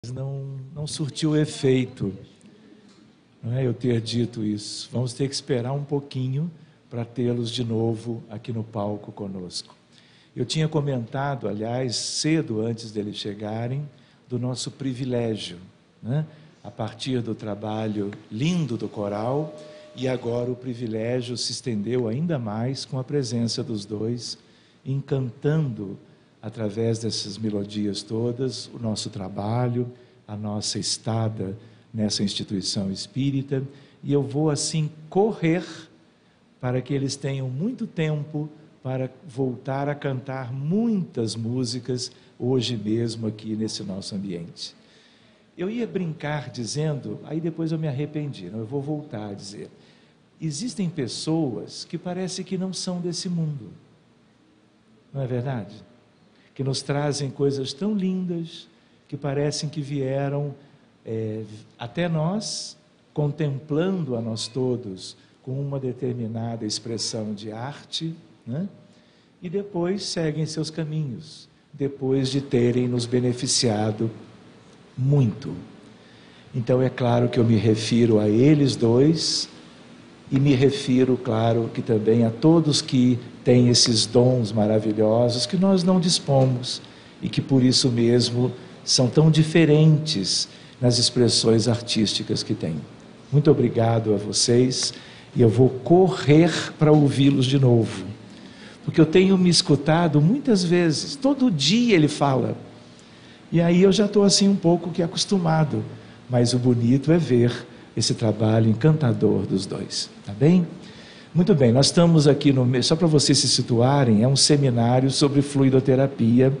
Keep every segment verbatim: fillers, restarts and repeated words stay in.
não, não surtiu efeito, não é eu ter dito isso. Vamos ter que esperar um pouquinho para tê-los de novo aqui no palco conosco. Eu tinha comentado, aliás, cedo antes deles chegarem, do nosso privilégio, né? A partir do trabalho lindo do coral, e agora o privilégio se estendeu ainda mais com a presença dos dois, encantando através dessas melodias todas, o nosso trabalho, a nossa estada nessa instituição espírita, e eu vou assim correr para que eles tenham muito tempo para voltar a cantar muitas músicas hoje mesmo aqui nesse nosso ambiente. Eu ia brincar dizendo, aí depois eu me arrependi, não, eu vou voltar a dizer, existem pessoas que parece que não são desse mundo, não é verdade? Que nos trazem coisas tão lindas, que parecem que vieram é, até nós, contemplando a nós todos, com uma determinada expressão de arte, né? E depois seguem seus caminhos, depois de terem nos beneficiado muito. Então é claro que eu me refiro a eles dois, e me refiro, claro, que também a todos que têm esses dons maravilhosos que nós não dispomos e que por isso mesmo são tão diferentes nas expressões artísticas que têm. Muito obrigado a vocês e eu vou correr para ouvi-los de novo, porque eu tenho me escutado muitas vezes, todo dia ele fala, e aí eu já estou assim um pouco que acostumado, mas o bonito é ver esse trabalho encantador dos dois, tá bem? Muito bem, nós estamos aqui no meio, só para vocês se situarem, é um seminário sobre fluidoterapia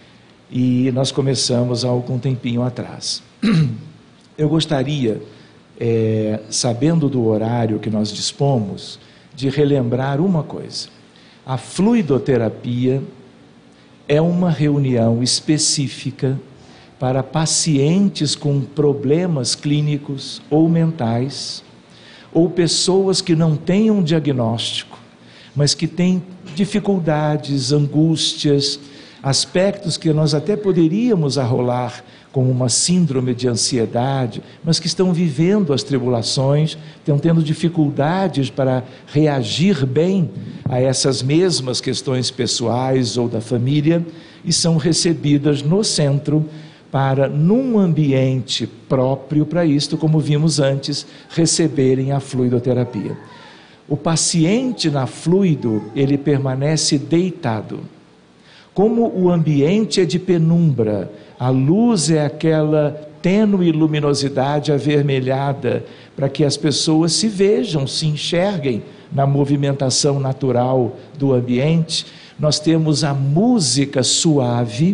e nós começamos há algum tempinho atrás. Eu gostaria, é, sabendo do horário que nós dispomos, de relembrar uma coisa. A fluidoterapia é uma reunião específica para pacientes com problemas clínicos ou mentais, ou pessoas que não têm um diagnóstico, mas que têm dificuldades, angústias, aspectos que nós até poderíamos arrolar como uma síndrome de ansiedade, mas que estão vivendo as tribulações, estão tendo dificuldades para reagir bem a essas mesmas questões pessoais ou da família, e são recebidas no centro para, num ambiente próprio para isto, como vimos antes, receberem a fluidoterapia. O paciente na fluido, ele permanece deitado. Como o ambiente é de penumbra, a luz é aquela tênue luminosidade avermelhada, para que as pessoas se vejam, se enxerguem na movimentação natural do ambiente, nós temos a música suave,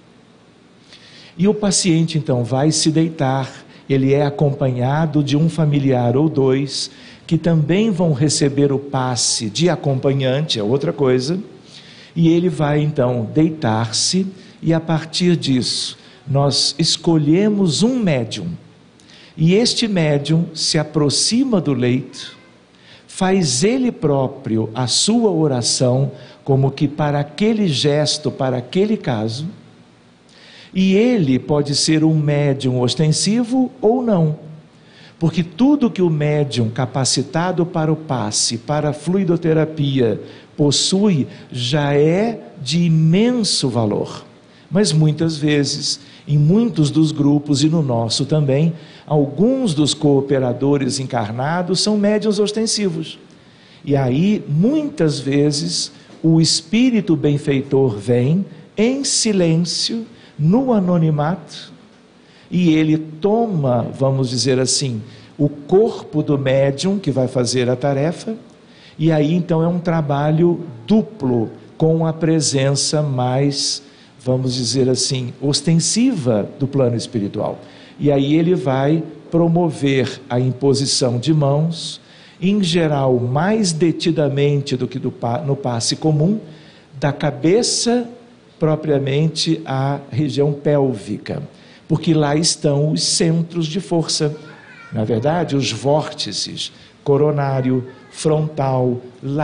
e o paciente então vai se deitar, ele é acompanhado de um familiar ou dois, que também vão receber o passe de acompanhante, é outra coisa, e ele vai então deitar-se, e a partir disso, nós escolhemos um médium, e este médium se aproxima do leito, faz ele próprio a sua oração, como que para aquele gesto, para aquele caso, e ele pode ser um médium ostensivo ou não, porque tudo que o médium capacitado para o passe, para a fluidoterapia, possui, já é de imenso valor. Mas muitas vezes, em muitos dos grupos e no nosso também, alguns dos cooperadores encarnados são médiuns ostensivos. E aí, muitas vezes, o espírito benfeitor vem em silêncio, no anonimato, e ele toma, vamos dizer assim, o corpo do médium que vai fazer a tarefa, e aí então é um trabalho duplo, com a presença mais, vamos dizer assim, ostensiva do plano espiritual. E aí ele vai promover a imposição de mãos, em geral mais detidamente do que do, no passe comum, da cabeça propriamente à região pélvica, porque lá estão os centros de força, na verdade, os vórtices, coronário, frontal,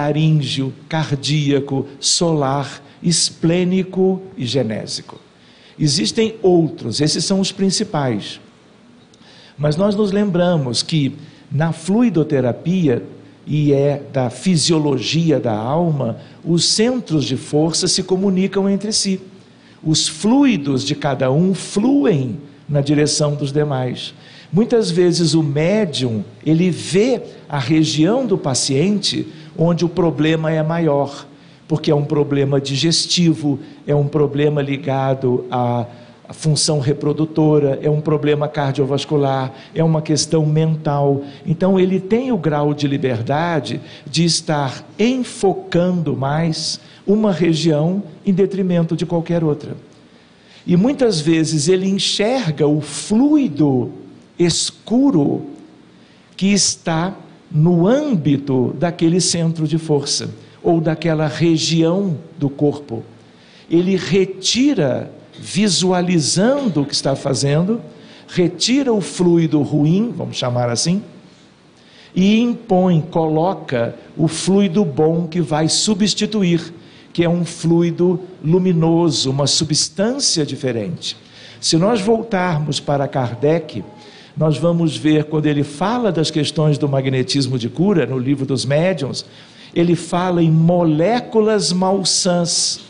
laríngeo, cardíaco, solar, esplênico e genésico. Existem outros, esses são os principais. Mas nós nos lembramos que na fluidoterapia, e é da fisiologia da alma, os centros de força se comunicam entre si. Os fluidos de cada um fluem na direção dos demais. Muitas vezes o médium, ele vê a região do paciente onde o problema é maior, porque é um problema digestivo, é um problema ligado à a função reprodutora, é um problema cardiovascular, é uma questão mental. Então ele tem o grau de liberdade de estar enfocando mais uma região em detrimento de qualquer outra. E muitas vezes ele enxerga o fluido escuro que está no âmbito daquele centro de força, ou daquela região do corpo. Ele retira, visualizando o que está fazendo, retira o fluido ruim, vamos chamar assim, e impõe, coloca o fluido bom que vai substituir, que é um fluido luminoso, uma substância diferente. Se nós voltarmos para Kardec, nós vamos ver, quando ele fala das questões do magnetismo de cura, no livro dos médiuns, ele fala em moléculas malsãs.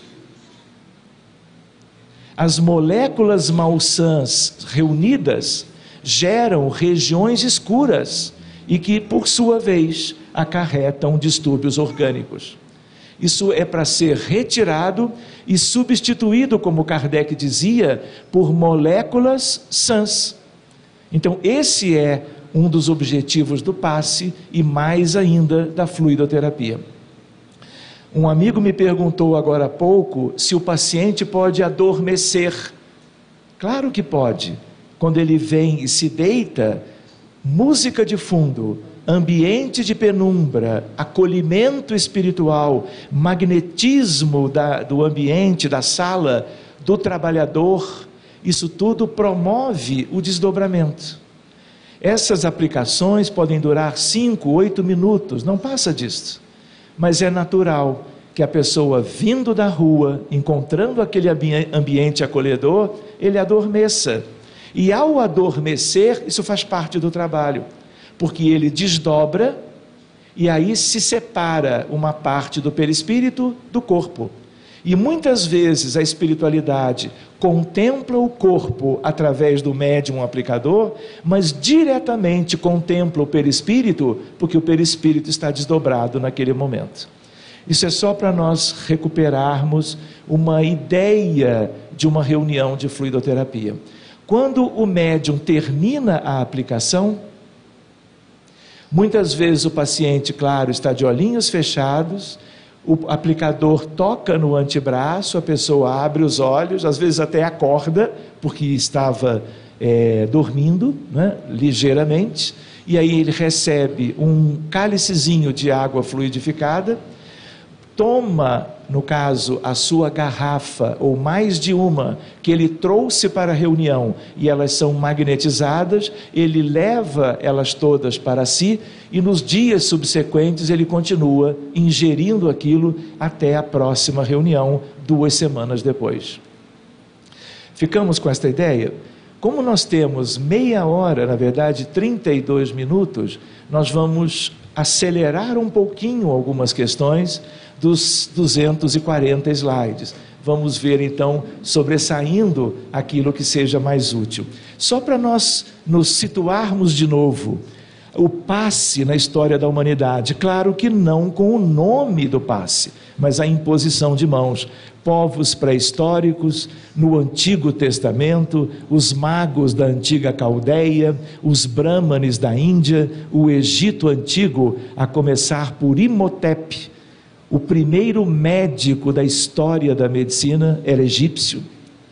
As moléculas malsãs reunidas geram regiões escuras e que, por sua vez, acarretam distúrbios orgânicos. Isso é para ser retirado e substituído, como Kardec dizia, por moléculas sãs. Então, esse é um dos objetivos do passe e mais ainda da fluidoterapia. Um amigo me perguntou agora há pouco se o paciente pode adormecer. Claro que pode. Quando ele vem e se deita, música de fundo, ambiente de penumbra, acolhimento espiritual, magnetismo da, do ambiente, da sala, do trabalhador, isso tudo promove o desdobramento. Essas aplicações podem durar cinco, oito minutos, não passa disso. Mas é natural que a pessoa, vindo da rua, encontrando aquele ambiente acolhedor, ele adormeça. E ao adormecer, isso faz parte do trabalho, porque ele desdobra e aí se separa uma parte do perispírito do corpo. E muitas vezes a espiritualidade contempla o corpo através do médium aplicador, mas diretamente contempla o perispírito, porque o perispírito está desdobrado naquele momento. Isso é só para nós recuperarmos uma ideia de uma reunião de fluidoterapia. Quando o médium termina a aplicação, muitas vezes o paciente, claro, está de olhinhos fechados, o aplicador toca no antebraço, a pessoa abre os olhos, às vezes até acorda, porque estava é, dormindo, né, ligeiramente, e aí ele recebe um cálicezinho de água fluidificada, toma, no caso, a sua garrafa, ou mais de uma, que ele trouxe para a reunião, e elas são magnetizadas, ele leva elas todas para si, e nos dias subsequentes ele continua ingerindo aquilo até a próxima reunião, duas semanas depois. Ficamos com esta ideia? Como nós temos meia hora, na verdade trinta e dois minutos, nós vamos acelerar um pouquinho algumas questões dos duzentos e quarenta slides. Vamos ver então, sobressaindo aquilo que seja mais útil. Só para nós nos situarmos de novo, o passe na história da humanidade, claro que não com o nome do passe, mas a imposição de mãos. Povos pré-históricos, no Antigo Testamento, os magos da antiga Caldeia, os brahmanes da Índia, o Egito Antigo, a começar por Imhotep, o primeiro médico da história da medicina era egípcio.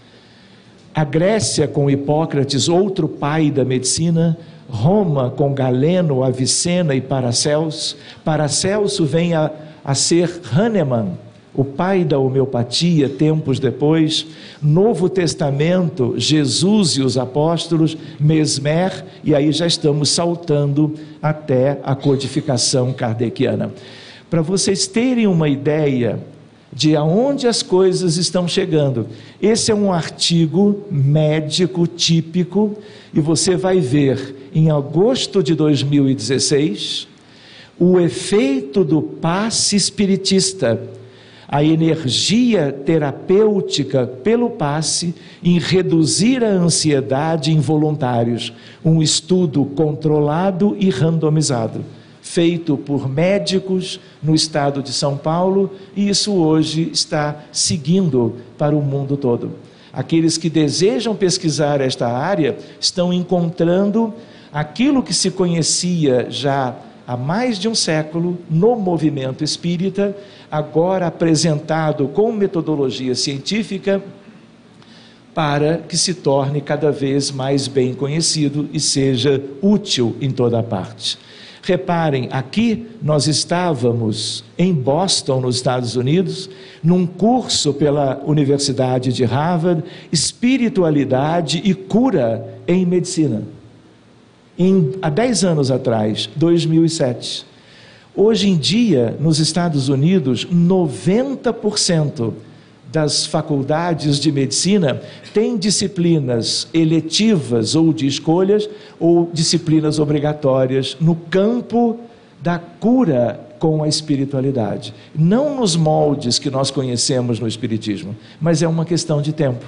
A Grécia com Hipócrates, outro pai da medicina. Roma com Galeno, Avicena e Paracelso. Paracelso vem a, a ser Hahnemann, o pai da homeopatia, tempos depois. Novo Testamento, Jesus e os apóstolos, Mesmer, e aí já estamos saltando até a codificação kardeciana. Para vocês terem uma ideia, de aonde as coisas estão chegando. Esse é um artigo médico típico, e você vai ver em agosto de dois mil e dezesseis o efeito do passe espiritista, a energia terapêutica pelo passe em reduzir a ansiedade em voluntários. Um estudo controlado e randomizado, feito por médicos no estado de São Paulo, e isso hoje está seguindo para o mundo todo. Aqueles que desejam pesquisar esta área estão encontrando aquilo que se conhecia já há mais de um século no movimento espírita, agora apresentado com metodologia científica, para que se torne cada vez mais bem conhecido e seja útil em toda parte. Reparem, aqui nós estávamos em Boston, nos Estados Unidos, num curso pela Universidade de Harvard, Espiritualidade e Cura em Medicina. Em, há dez anos atrás, dois mil e sete. Hoje em dia, nos Estados Unidos, noventa por cento das faculdades de medicina têm disciplinas eletivas ou de escolhas, ou disciplinas obrigatórias no campo da cura com a espiritualidade. Não nos moldes que nós conhecemos no Espiritismo, mas é uma questão de tempo.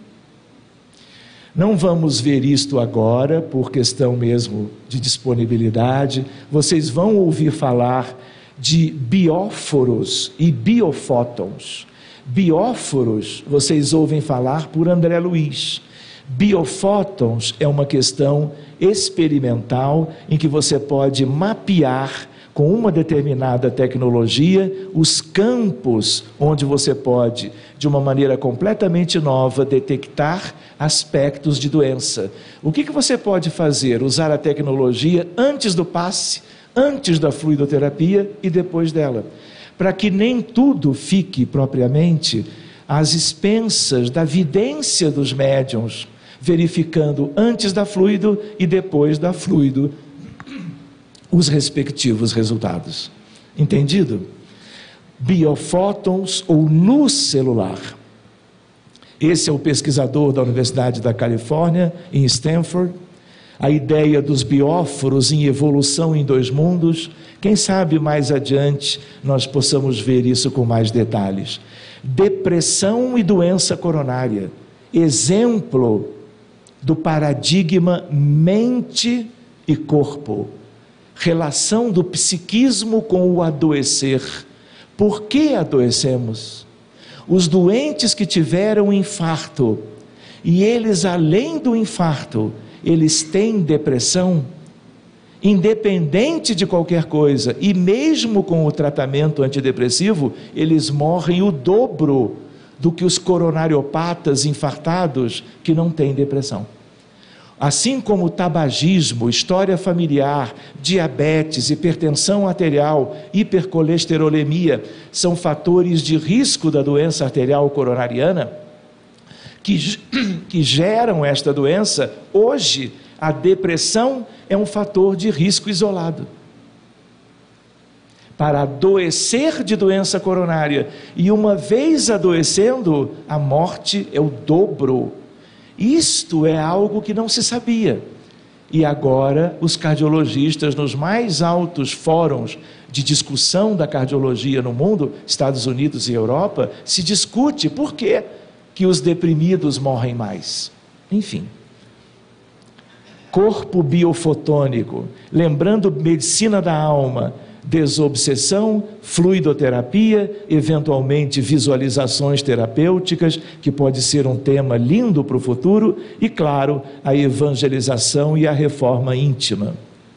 Não vamos ver isto agora, por questão mesmo de disponibilidade. Vocês vão ouvir falar de bióforos e biofótons. Bióforos, vocês ouvem falar por André Luiz. Biofótons é uma questão experimental em que você pode mapear com uma determinada tecnologia os campos onde você pode, de uma maneira completamente nova, detectar aspectos de doença. O que que você pode fazer? Usar a tecnologia antes do passe, antes da fluidoterapia e depois dela, para que nem tudo fique propriamente às expensas da vidência dos médiuns, verificando antes da fluido e depois da fluido os respectivos resultados. Entendido? Biofótons ou luz celular. Esse é o pesquisador da Universidade da Califórnia, em Stanford. A ideia dos bióforos em evolução em dois mundos. Quem sabe mais adiante nós possamos ver isso com mais detalhes. Depressão e doença coronária. Exemplo do paradigma mente e corpo. Relação do psiquismo com o adoecer. Por que adoecemos? Os doentes que tiveram infarto, e eles, além do infarto, eles têm depressão, independente de qualquer coisa, e mesmo com o tratamento antidepressivo, eles morrem o dobro do que os coronariopatas infartados que não têm depressão. Assim como o tabagismo, história familiar, diabetes, hipertensão arterial, hipercolesterolemia, são fatores de risco da doença arterial coronariana, que, que geram esta doença. Hoje, a depressão é um fator de risco isolado. Para adoecer de doença coronária, e uma vez adoecendo, a morte é o dobro. Isto é algo que não se sabia, e agora os cardiologistas nos mais altos fóruns de discussão da cardiologia no mundo, Estados Unidos e Europa, se discute por que que os deprimidos morrem mais. Enfim, corpo biofotônico, lembrando medicina da alma, desobsessão, fluidoterapia, eventualmente visualizações terapêuticas, que pode ser um tema lindo para o futuro, e claro, a evangelização e a reforma íntima.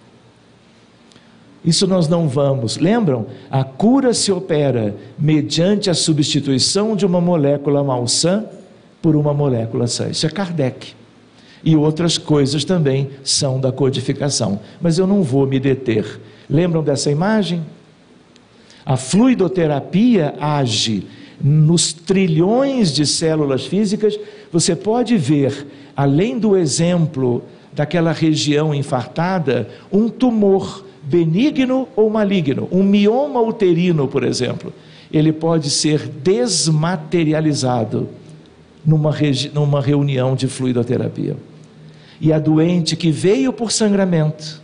Isso nós não vamos. Lembram? A cura se opera mediante a substituição de uma molécula malsã por uma molécula sã. Isso é Kardec. E outras coisas também são da codificação, mas eu não vou me deter. Lembram dessa imagem? A fluidoterapia age nos trilhões de células físicas. Você pode ver, além do exemplo daquela região infartada, um tumor benigno ou maligno, um mioma uterino, por exemplo. ele pode ser desmaterializado numa, numa reunião de fluidoterapia. E a doente que veio por sangramento,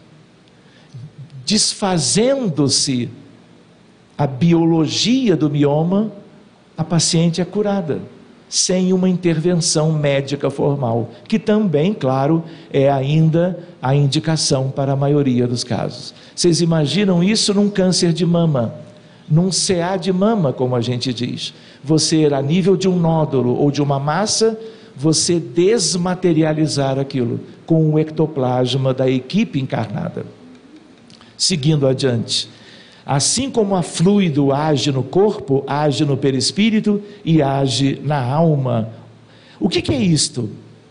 desfazendo-se a biologia do mioma, a paciente é curada, sem uma intervenção médica formal, que também, claro, é ainda a indicação para a maioria dos casos. Vocês imaginam isso num câncer de mama, num C A de mama, como a gente diz. Você, a nível de um nódulo ou de uma massa, você desmaterializar aquilo com o ectoplasma da equipe encarnada. Seguindo adiante, assim como a fluido age no corpo, age no perispírito e age na alma. O que, que é isto?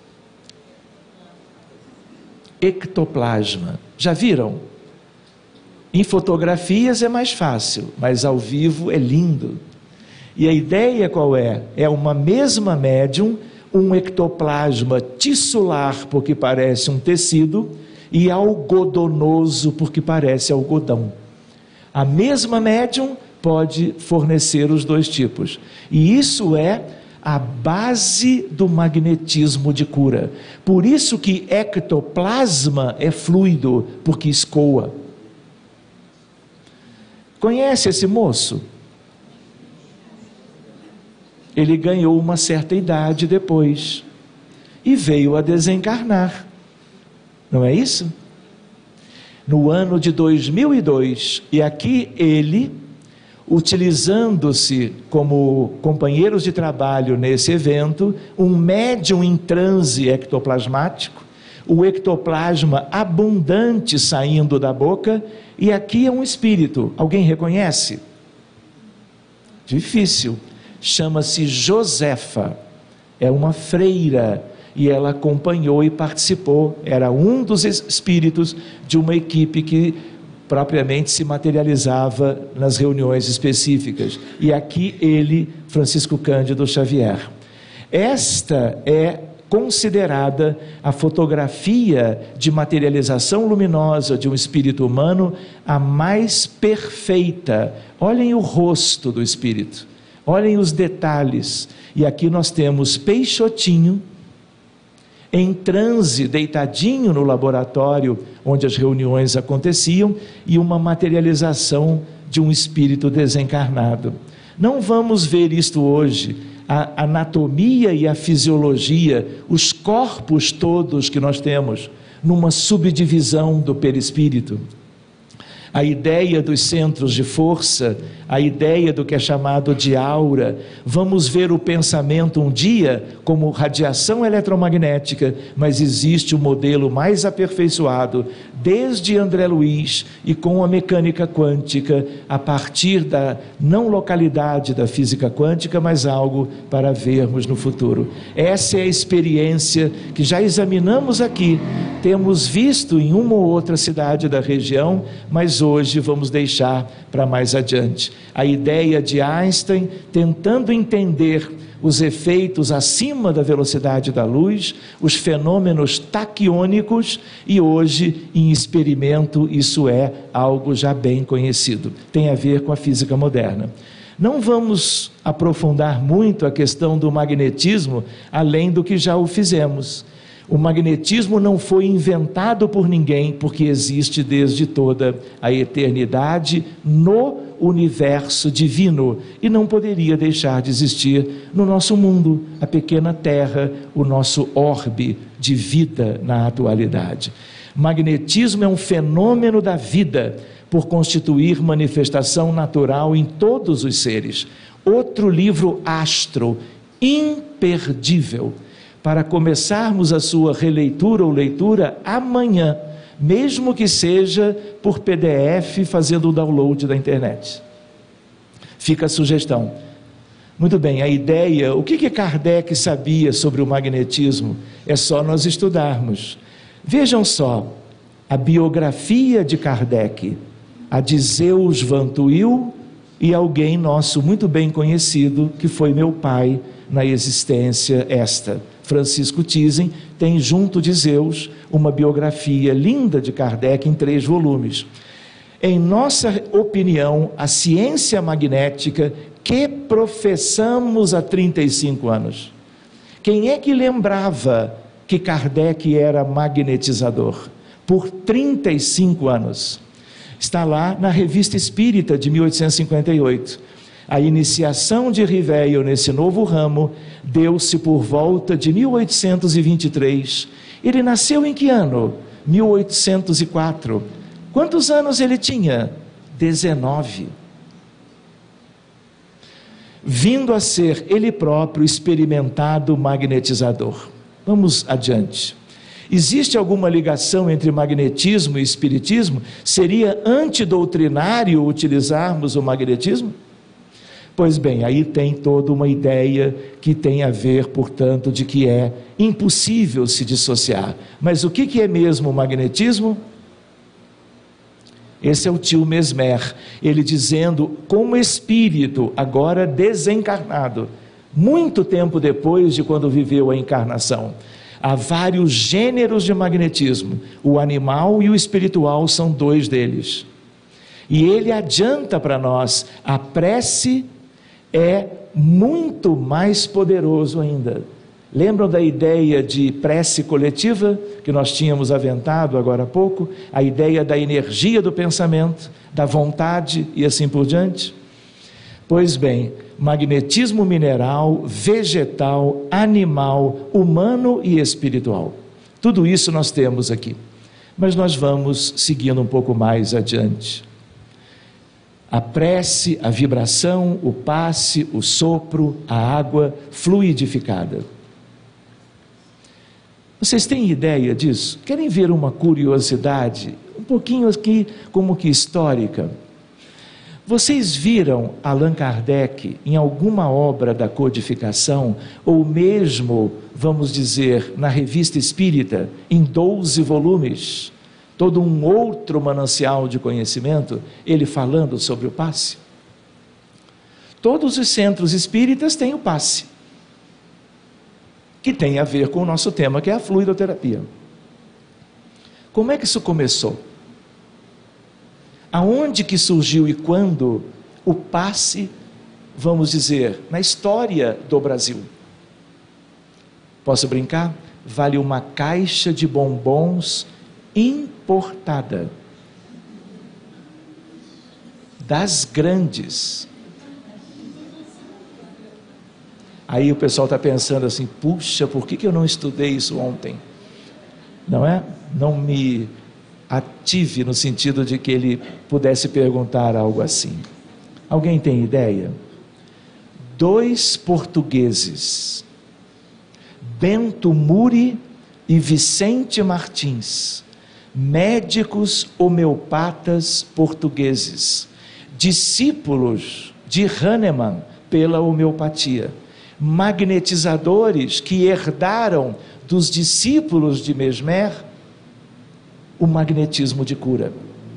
Ectoplasma. Já viram? Em fotografias é mais fácil, mas ao vivo é lindo. E a ideia qual é? É uma mesma médium, um ectoplasma tissular, porque parece um tecido, e algodonoso, porque parece algodão. A mesma médium pode fornecer os dois tipos. E isso é a base do magnetismo de cura. Por isso que ectoplasma é fluido, porque escoa. Conhece esse moço? Ele ganhou uma certa idade depois e veio a desencarnar. Não é isso? No ano de dois mil e dois, e aqui ele, utilizando-se como companheiros de trabalho nesse evento, um médium em transe ectoplasmático, o ectoplasma abundante saindo da boca, e aqui é um espírito. Alguém reconhece? Difícil. Chama-se Josefa, é uma freira, e ela acompanhou e participou, era um dos espíritos de uma equipe que propriamente se materializava nas reuniões específicas, e aqui ele, Francisco Cândido Xavier. Esta é considerada a fotografia de materialização luminosa de um espírito humano a mais perfeita. Olhem o rosto do espírito, olhem os detalhes, e aqui nós temos Peixotinho, em transe, deitadinho no laboratório onde as reuniões aconteciam, e uma materialização de um espírito desencarnado. Não vamos ver isto hoje, a anatomia e a fisiologia, os corpos todos que nós temos, numa subdivisão do perispírito. A ideia dos centros de força, a ideia do que é chamado de aura. Vamos ver o pensamento um dia como radiação eletromagnética, mas existe um modelo mais aperfeiçoado, desde André Luiz e com a mecânica quântica, a partir da não localidade da física quântica, mas algo para vermos no futuro. Essa é a experiência que já examinamos aqui, temos visto em uma ou outra cidade da região, mas hoje vamos deixar para mais adiante. A ideia de Einstein tentando entender os efeitos acima da velocidade da luz, os fenômenos taquiônicos, e hoje em experimento isso é algo já bem conhecido, tem a ver com a física moderna. Não vamos aprofundar muito a questão do magnetismo, além do que já o fizemos. O magnetismo não foi inventado por ninguém, porque existe desde toda a eternidade no universo divino, e não poderia deixar de existir no nosso mundo, a pequena terra, o nosso orbe de vida na atualidade. Magnetismo é um fenômeno da vida, por constituir manifestação natural em todos os seres. Outro livro astro, imperdível, para começarmos a sua releitura ou leitura amanhã, mesmo que seja por P D F, fazendo o download da internet. Fica a sugestão. Muito bem, a ideia, o que que Kardec sabia sobre o magnetismo? É só nós estudarmos. Vejam só, a biografia de Kardec, a de Zeus Van Tuyl, e alguém nosso muito bem conhecido, que foi meu pai na existência esta. Francisco Thyssen tem junto de Zeus uma biografia linda de Kardec em três volumes. em nossa opinião, a ciência magnética que professamos há trinta e cinco anos. Quem é que lembrava que Kardec era magnetizador? Por trinta e cinco anos. Está lá na Revista Espírita de mil oitocentos e cinquenta e oito. A iniciação de Riveio nesse novo ramo deu-se por volta de mil oitocentos e vinte e três. Ele nasceu em que ano? mil oitocentos e quatro. Quantos anos ele tinha? dezenove. Vindo a ser ele próprio experimentado magnetizador. Vamos adiante. Existe alguma ligação entre magnetismo e espiritismo? Seria antidoutrinário utilizarmos o magnetismo? Pois bem, aí tem toda uma ideia que tem a ver, portanto, de que é impossível se dissociar. Mas o que é mesmo o magnetismo? Esse é o tio Mesmer, ele dizendo, como espírito, agora desencarnado, muito tempo depois de quando viveu a encarnação. Há vários gêneros de magnetismo, o animal e o espiritual são dois deles. E ele adianta para nós, a prece é muito mais poderoso ainda. Lembram da ideia de prece coletiva que nós tínhamos aventado agora há pouco? A ideia da energia do pensamento, da vontade e assim por diante? Pois bem, magnetismo mineral, vegetal, animal, humano e espiritual. Tudo isso nós temos aqui. Mas nós vamos seguindo um pouco mais adiante. A prece, a vibração, o passe, o sopro, a água fluidificada. Vocês têm ideia disso? Querem ver uma curiosidade? Um pouquinho aqui como que histórica. Vocês viram Allan Kardec em alguma obra da codificação, ou mesmo, vamos dizer, na Revista Espírita, em doze volumes, todo um outro manancial de conhecimento, ele falando sobre o passe? Todos os centros espíritas têm o passe, que tem a ver com o nosso tema, que é a fluidoterapia. Como é que isso começou? Aonde que surgiu e quando o passe, vamos dizer, na história do Brasil? Posso brincar? Vale uma caixa de bombons importada, das grandes. Aí o pessoal está pensando assim, puxa, por que que eu não estudei isso ontem? Não é? Não me ative no sentido de que ele pudesse perguntar algo assim. Alguém tem ideia? Dois portugueses, Bento Muri e Vicente Martins, médicos homeopatas portugueses, discípulos de Hahnemann pela homeopatia, magnetizadores que herdaram dos discípulos de Mesmer o magnetismo de cura.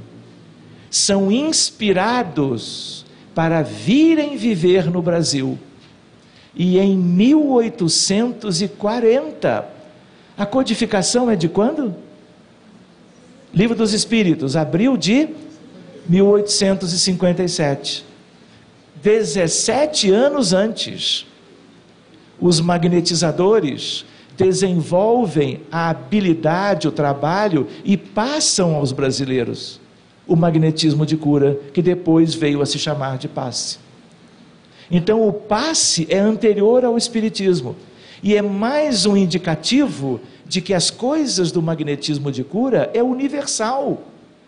São inspirados para virem viver no Brasil. E em mil oitocentos e quarenta, a codificação é de quando? Livro dos Espíritos, abril de mil oitocentos e cinquenta e sete. dezessete anos antes, os magnetizadores desenvolvem a habilidade, o trabalho e passam aos brasileiros o magnetismo de cura, que depois veio a se chamar de passe. Então o passe é anterior ao espiritismo e é mais um indicativo de que as coisas do magnetismo de cura é universal,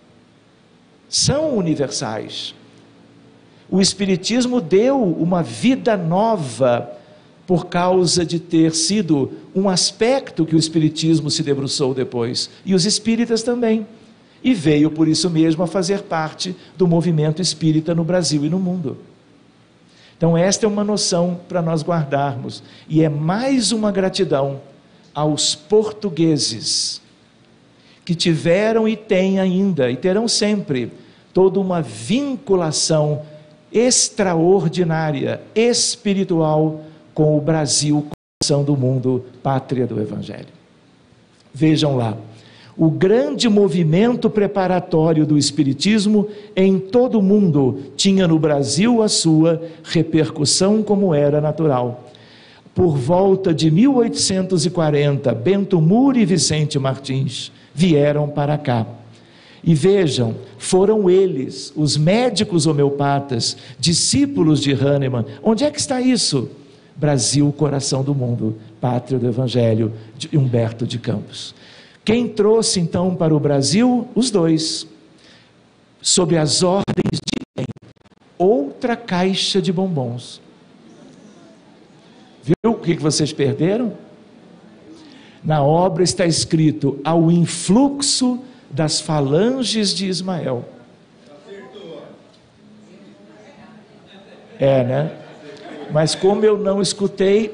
são universais. O espiritismo deu uma vida nova por causa de ter sido um aspecto que o espiritismo se debruçou depois, e os espíritas também, e veio por isso mesmo a fazer parte do movimento espírita no Brasil e no mundo. Então esta é uma noção para nós guardarmos, e é mais uma gratidão aos portugueses, que tiveram e têm ainda, e terão sempre, toda uma vinculação extraordinária, espiritual, com o Brasil, coração do mundo, pátria do Evangelho. Vejam lá, o grande movimento preparatório do Espiritismo em todo o mundo tinha no Brasil a sua repercussão como era natural. Por volta de mil oitocentos e quarenta, Bento Muri e Vicente Martins vieram para cá. E vejam, foram eles, os médicos homeopatas, discípulos de Hahnemann. Onde é que está isso? Brasil, coração do mundo, pátria do Evangelho, de Humberto de Campos. Quem trouxe então para o Brasil? Os dois. Sob as ordens de quem? Outra caixa de bombons. Viu o que vocês perderam? Na obra está escrito: ao influxo das falanges de Ismael. É, né? Mas como eu não escutei...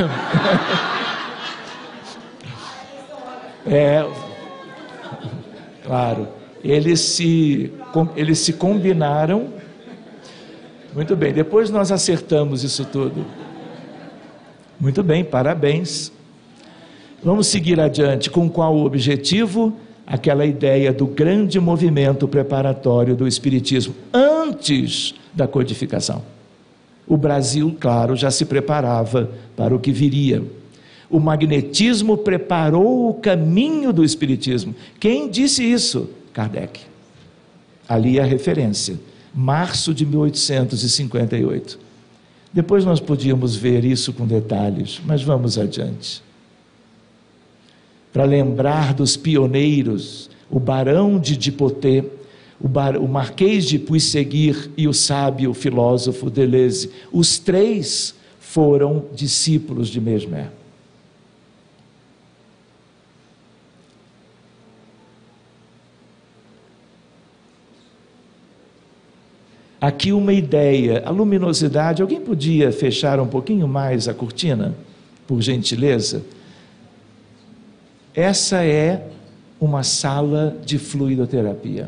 é, claro, eles se, eles se combinaram. Muito bem, depois nós acertamos isso tudo. Muito bem, parabéns. Vamos seguir adiante. Com qual objetivo? Aquela ideia do grande movimento preparatório do Espiritismo, antes da codificação. O Brasil, claro, já se preparava para o que viria. O magnetismo preparou o caminho do Espiritismo. Quem disse isso? Kardec. Ali é a referência, março de mil oitocentos e cinquenta e oito. Depois nós podíamos ver isso com detalhes, mas vamos adiante. Para lembrar dos pioneiros, o barão de Dipoté, o, bar, o marquês de Puisseguir e o sábio filósofo Deleuze, os três foram discípulos de Mesmer. Aqui uma ideia, a luminosidade. Alguém podia fechar um pouquinho mais a cortina, por gentileza? Essa é uma sala de fluidoterapia.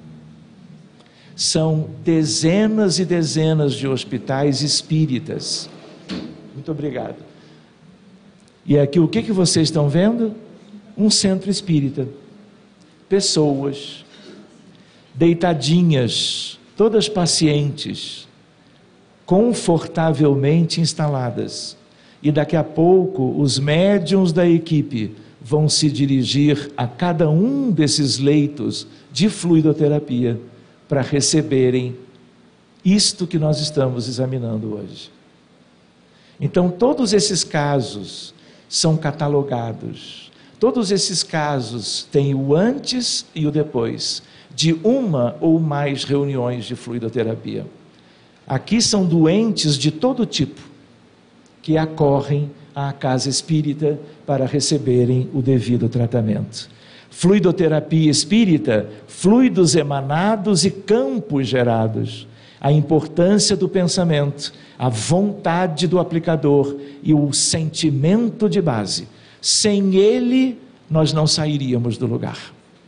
São dezenas e dezenas de hospitais espíritas. Muito obrigado. E aqui o que, que vocês estão vendo? Um centro espírita. Pessoas deitadinhas, todas pacientes, confortavelmente instaladas. E daqui a pouco os médiuns da equipe vão se dirigir a cada um desses leitos de fluidoterapia para receberem isto que nós estamos examinando hoje. Então, todos esses casos são catalogados. Todos esses casos têm o antes e o depois de uma ou mais reuniões de fluidoterapia. Aqui são doentes de todo tipo que acorrem à casa espírita para receberem o devido tratamento. Fluidoterapia espírita, fluidos emanados e campos gerados. A importância do pensamento, a vontade do aplicador e o sentimento de base. Sem ele, nós não sairíamos do lugar.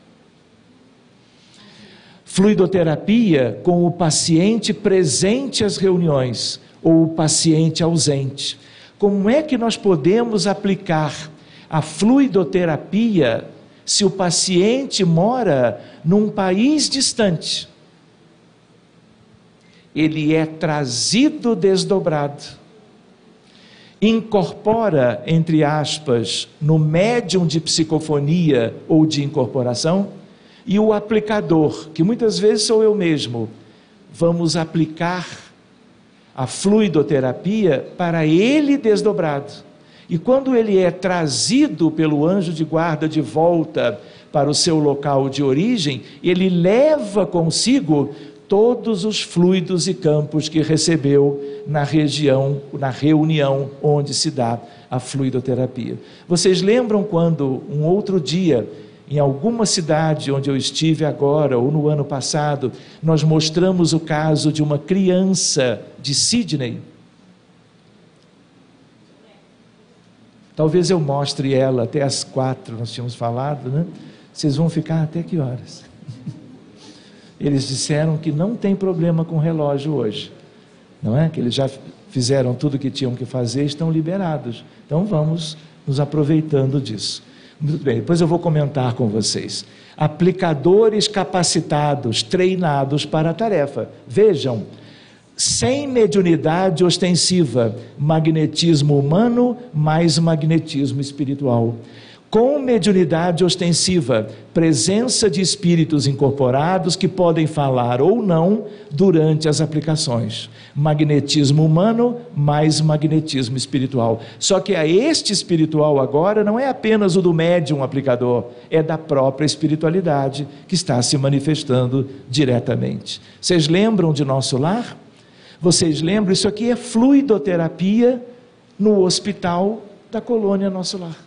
Fluidoterapia com o paciente presente às reuniões ou o paciente ausente. Como é que nós podemos aplicar a fluidoterapia se o paciente mora num país distante? Ele é trazido desdobrado, incorpora, entre aspas, no médium de psicofonia ou de incorporação, e o aplicador, que muitas vezes sou eu mesmo, vamos aplicar a fluidoterapia para ele desdobrado. E quando ele é trazido pelo anjo de guarda de volta para o seu local de origem, ele leva consigo todos os fluidos e campos que recebeu na região, na reunião onde se dá a fluidoterapia. Vocês lembram quando, um outro dia, em alguma cidade onde eu estive agora, ou no ano passado, nós mostramos o caso de uma criança de Sydney? Talvez eu mostre ela até às quatro, nós tínhamos falado, né? Vocês vão ficar até que horas? Eles disseram que não tem problema com o relógio hoje, não é? Que eles já fizeram tudo o que tinham que fazer, estão liberados. Então vamos nos aproveitando disso. Muito bem, depois eu vou comentar com vocês. Aplicadores capacitados, treinados para a tarefa. Vejam, sem mediunidade ostensiva, magnetismo humano mais magnetismo espiritual. Com mediunidade ostensiva, presença de espíritos incorporados que podem falar ou não durante as aplicações. Magnetismo humano mais magnetismo espiritual. Só que a este espiritual agora não é apenas o do médium aplicador, é da própria espiritualidade que está se manifestando diretamente. Vocês lembram de Nosso Lar? Vocês lembram? Isso aqui é fluidoterapia no hospital da colônia Nosso Lar.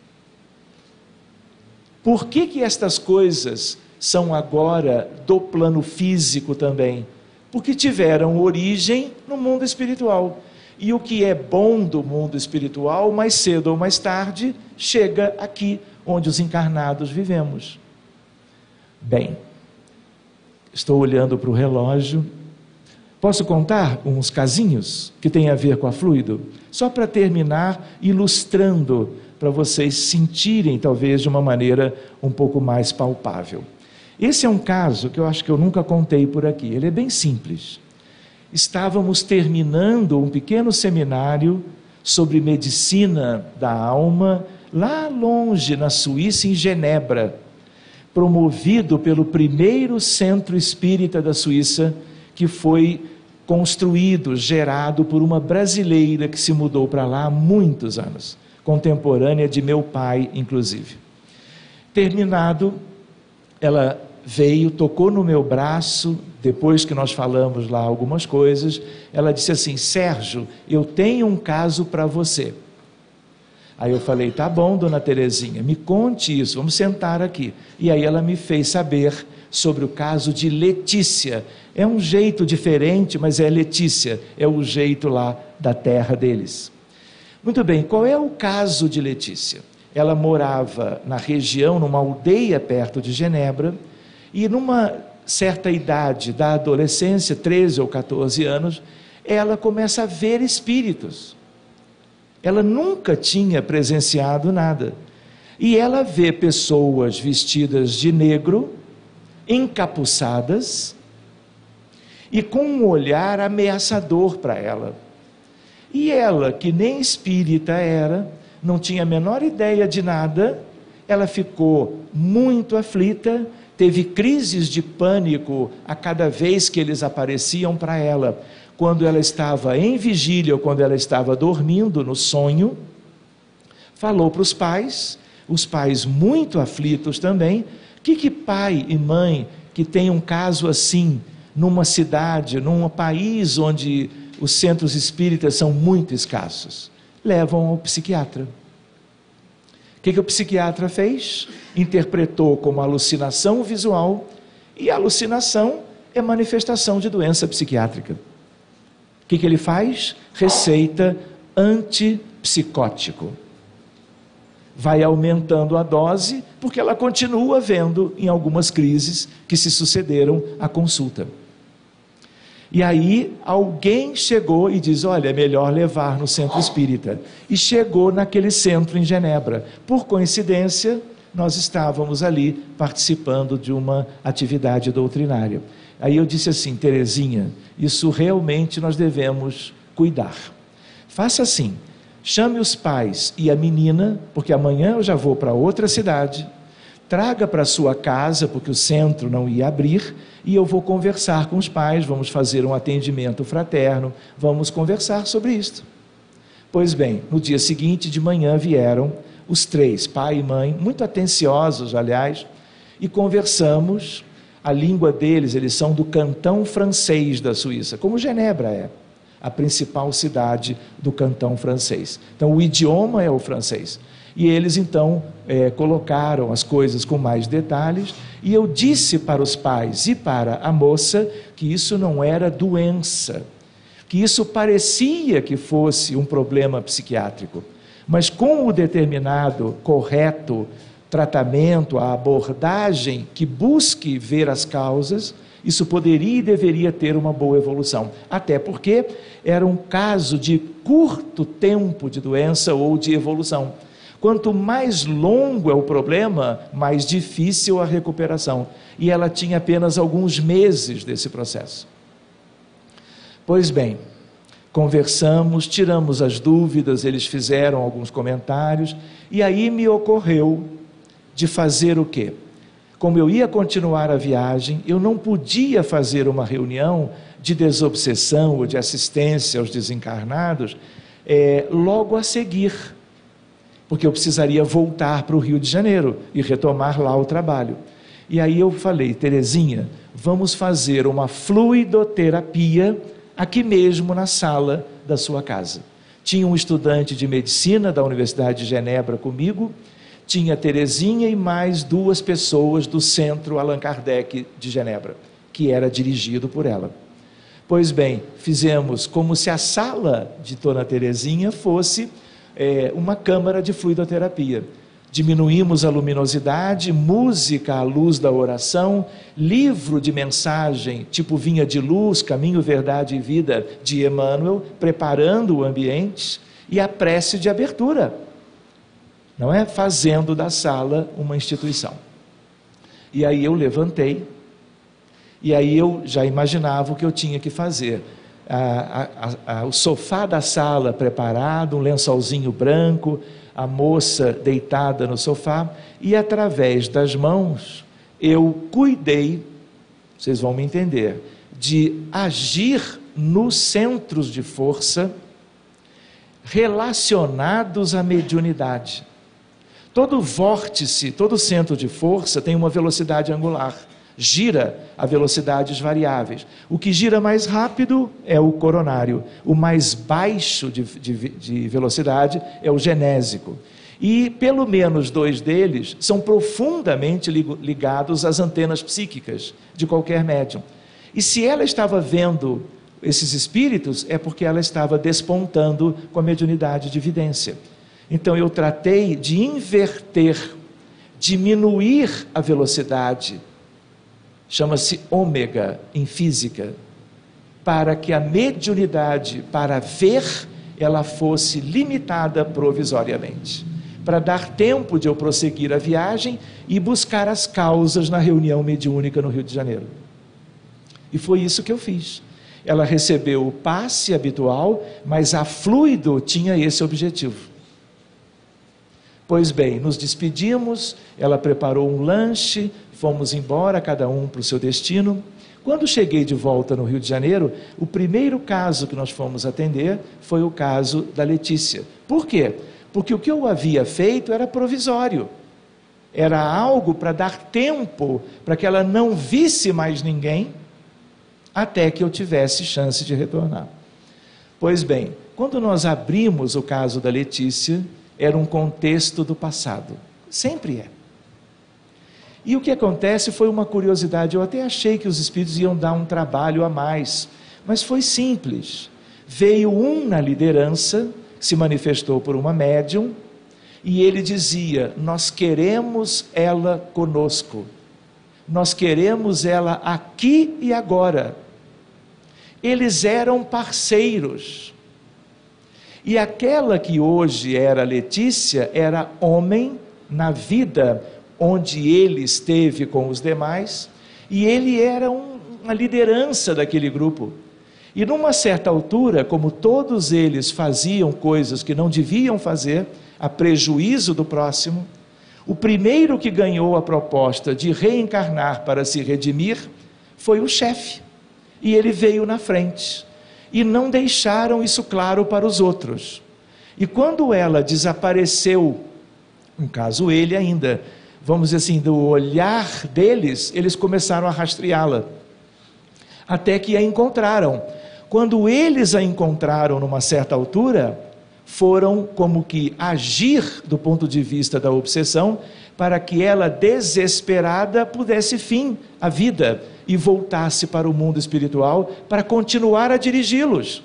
Por que que estas coisas são agora do plano físico também? Porque tiveram origem no mundo espiritual. E o que é bom do mundo espiritual, mais cedo ou mais tarde, chega aqui, onde os encarnados vivemos. Bem, estou olhando para o relógio. Posso contar uns casinhos que têm a ver com a fluido? Só para terminar ilustrando, para vocês sentirem talvez de uma maneira um pouco mais palpável. Esse é um caso que eu acho que eu nunca contei por aqui, ele é bem simples. Estávamos terminando um pequeno seminário sobre medicina da alma, lá longe na Suíça, em Genebra, promovido pelo primeiro centro espírita da Suíça, que foi construído, gerado por uma brasileira que se mudou para lá há muitos anos, contemporânea de meu pai, inclusive. Terminado, ela veio, tocou no meu braço, depois que nós falamos lá algumas coisas, ela disse assim: Sérgio, eu tenho um caso para você. Aí eu falei: tá bom, dona Terezinha, me conte isso, vamos sentar aqui. E aí ela me fez saber sobre o caso de Letícia. É um jeito diferente, mas é Letícia, é o jeito lá da terra deles. Muito bem, qual é o caso de Letícia? Ela morava na região, numa aldeia perto de Genebra, e numa certa idade da adolescência, treze ou quatorze anos, ela começa a ver espíritos. Ela nunca tinha presenciado nada. E ela vê pessoas vestidas de negro, encapuçadas, e com um olhar ameaçador para ela. E ela, que nem espírita era, não tinha a menor ideia de nada, ela ficou muito aflita, teve crises de pânico a cada vez que eles apareciam para ela. Quando ela estava em vigília ou quando ela estava dormindo no sonho, falou para os pais, os pais muito aflitos também. Que que pai e mãe que tem um caso assim, numa cidade, num país onde os centros espíritas são muito escassos, levam ao psiquiatra? O que que o psiquiatra fez? Interpretou como alucinação visual, e a alucinação é manifestação de doença psiquiátrica. O que que ele faz? Receita antipsicótico. Vai aumentando a dose, porque ela continua vendo em algumas crises que se sucederam à consulta. E aí alguém chegou e diz: olha, é melhor levar no centro espírita. E chegou naquele centro em Genebra. Por coincidência, nós estávamos ali participando de uma atividade doutrinária. Aí eu disse assim: Terezinha, isso realmente nós devemos cuidar. Faça assim, chame os pais e a menina, porque amanhã eu já vou para outra cidade, traga para sua casa, porque o centro não ia abrir, e eu vou conversar com os pais, vamos fazer um atendimento fraterno, vamos conversar sobre isto. Pois bem, no dia seguinte de manhã vieram os três, pai e mãe, muito atenciosos, aliás, e conversamos. A língua deles, eles são do cantão francês da Suíça, como Genebra é a principal cidade do cantão francês. Então o idioma é o francês. E eles então é, colocaram as coisas com mais detalhes, e eu disse para os pais e para a moça que isso não era doença, que isso parecia que fosse um problema psiquiátrico, mas com o determinado, correto tratamento, a abordagem que busque ver as causas, isso poderia e deveria ter uma boa evolução, até porque era um caso de curto tempo de doença ou de evolução. Quanto mais longo é o problema, mais difícil a recuperação. E ela tinha apenas alguns meses desse processo. Pois bem, conversamos, tiramos as dúvidas, eles fizeram alguns comentários, e aí me ocorreu de fazer o quê? Como eu ia continuar a viagem, eu não podia fazer uma reunião de desobsessão ou de assistência aos desencarnados é, logo a seguir, porque eu precisaria voltar para o Rio de Janeiro e retomar lá o trabalho. E aí eu falei, Terezinha, vamos fazer uma fluidoterapia aqui mesmo na sala da sua casa. Tinha um estudante de medicina da Universidade de Genebra comigo, tinha Terezinha e mais duas pessoas do Centro Allan Kardec de Genebra, que era dirigido por ela. Pois bem, fizemos como se a sala de Dona Terezinha fosse é, uma câmara de fluidoterapia. Diminuímos a luminosidade, música à luz da oração, livro de mensagem, tipo Vinha de Luz, Caminho, Verdade e Vida, de Emmanuel, preparando o ambiente, e a prece de abertura, não é? Fazendo da sala uma instituição. E aí eu levantei, e aí eu já imaginava o que eu tinha que fazer. A, a, a, o sofá da sala preparado, um lençolzinho branco, a moça deitada no sofá, e através das mãos eu cuidei, vocês vão me entender, de agir nos centros de força relacionados à mediunidade. Todo vórtice, todo centro de força tem uma velocidade angular, gira a velocidades variáveis. O que gira mais rápido é o coronário, o mais baixo de, de, de velocidade é o genésico. E pelo menos dois deles são profundamente ligados às antenas psíquicas de qualquer médium. E se ela estava vendo esses espíritos, é porque ela estava despontando com a mediunidade de vidência. Então eu tratei de inverter, diminuir a velocidade, chama-se ômega em física, para que a mediunidade, para ver, ela fosse limitada provisoriamente, para dar tempo de eu prosseguir a viagem e buscar as causas na reunião mediúnica no Rio de Janeiro. E foi isso que eu fiz. Ela recebeu o passe habitual, mas a fluido tinha esse objetivo. Pois bem, nos despedimos, ela preparou um lanche, fomos embora, cada um para o seu destino. Quando cheguei de volta no Rio de Janeiro, o primeiro caso que nós fomos atender foi o caso da Letícia. Por quê? Porque o que eu havia feito era provisório. Era algo para dar tempo, para que ela não visse mais ninguém, até que eu tivesse chance de retornar. Pois bem, quando nós abrimos o caso da Letícia, era um contexto do passado. Sempre é. E o que acontece foi uma curiosidade. Eu até achei que os espíritos iam dar um trabalho a mais, mas foi simples. Veio um na liderança, se manifestou por uma médium, e ele dizia: nós queremos ela conosco, nós queremos ela aqui e agora. Eles eram parceiros. E aquela que hoje era Letícia, era homem na vida onde ele esteve com os demais, e ele era um, uma liderança daquele grupo. E numa certa altura, como todos eles faziam coisas que não deviam fazer, a prejuízo do próximo, o primeiro que ganhou a proposta de reencarnar para se redimir foi o chefe, e ele veio na frente. E não deixaram isso claro para os outros. E quando ela desapareceu, no caso ele ainda, vamos dizer assim, do olhar deles, eles começaram a rastreá-la, até que a encontraram. Quando eles a encontraram numa certa altura, foram como que agir do ponto de vista da obsessão, para que ela, desesperada, pudesse fim à vida e voltasse para o mundo espiritual para continuar a dirigi-los.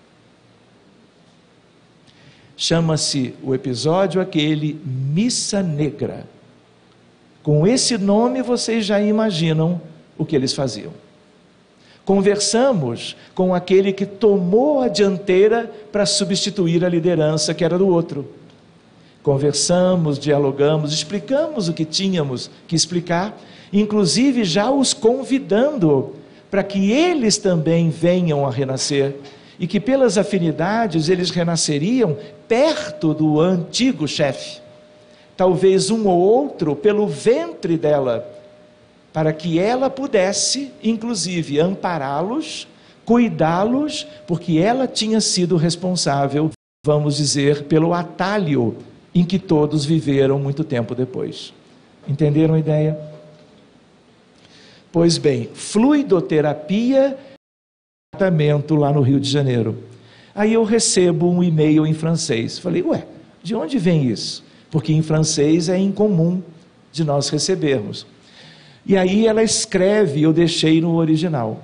Chama-se o episódio aquele Missa Negra. Com esse nome vocês já imaginam o que eles faziam. Conversamos com aquele que tomou a dianteira para substituir a liderança que era do outro. Conversamos, dialogamos, explicamos o que tínhamos que explicar, inclusive já os convidando para que eles também venham a renascer, e que pelas afinidades eles renasceriam perto do antigo chefe, talvez um ou outro pelo ventre dela, para que ela pudesse, inclusive, ampará-los, cuidá-los, porque ela tinha sido responsável, vamos dizer, pelo atalho em que todos viveram muito tempo depois. Entenderam a ideia? Pois bem, fluidoterapia, tratamento lá no Rio de Janeiro. Aí eu recebo um e-mail em francês. Falei, ué, de onde vem isso? Porque em francês é incomum de nós recebermos. E aí ela escreve, eu deixei no original.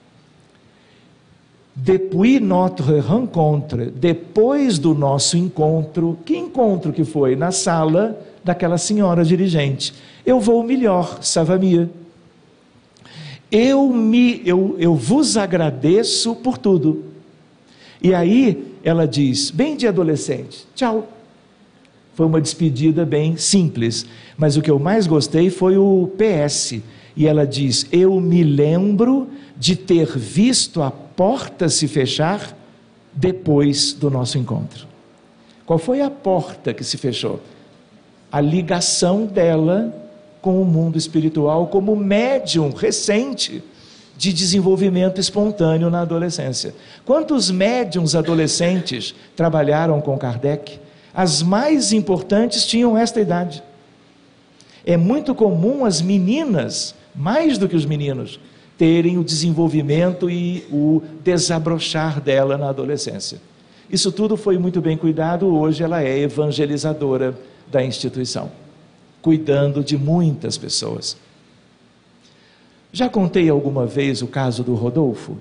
Depuis notre rencontre, depois do nosso encontro, que encontro que foi? Na sala daquela senhora dirigente. Eu vou melhor, Savamir. Eu, me, eu, eu vos agradeço por tudo. E aí ela diz, bem de adolescente, tchau. Foi uma despedida bem simples, mas o que eu mais gostei foi o P S. E ela diz, eu me lembro de ter visto a porta se fechar depois do nosso encontro. Qual foi a porta que se fechou? A ligação dela com o mundo espiritual como médium recente de desenvolvimento espontâneo na adolescência. Quantos médiums adolescentes trabalharam com Kardec? As mais importantes tinham esta idade. É muito comum as meninas, mais do que os meninos, terem o desenvolvimento e o desabrochar dela na adolescência. Isso tudo foi muito bem cuidado, hoje ela é evangelizadora da instituição, cuidando de muitas pessoas. Já contei alguma vez o caso do Rodolfo?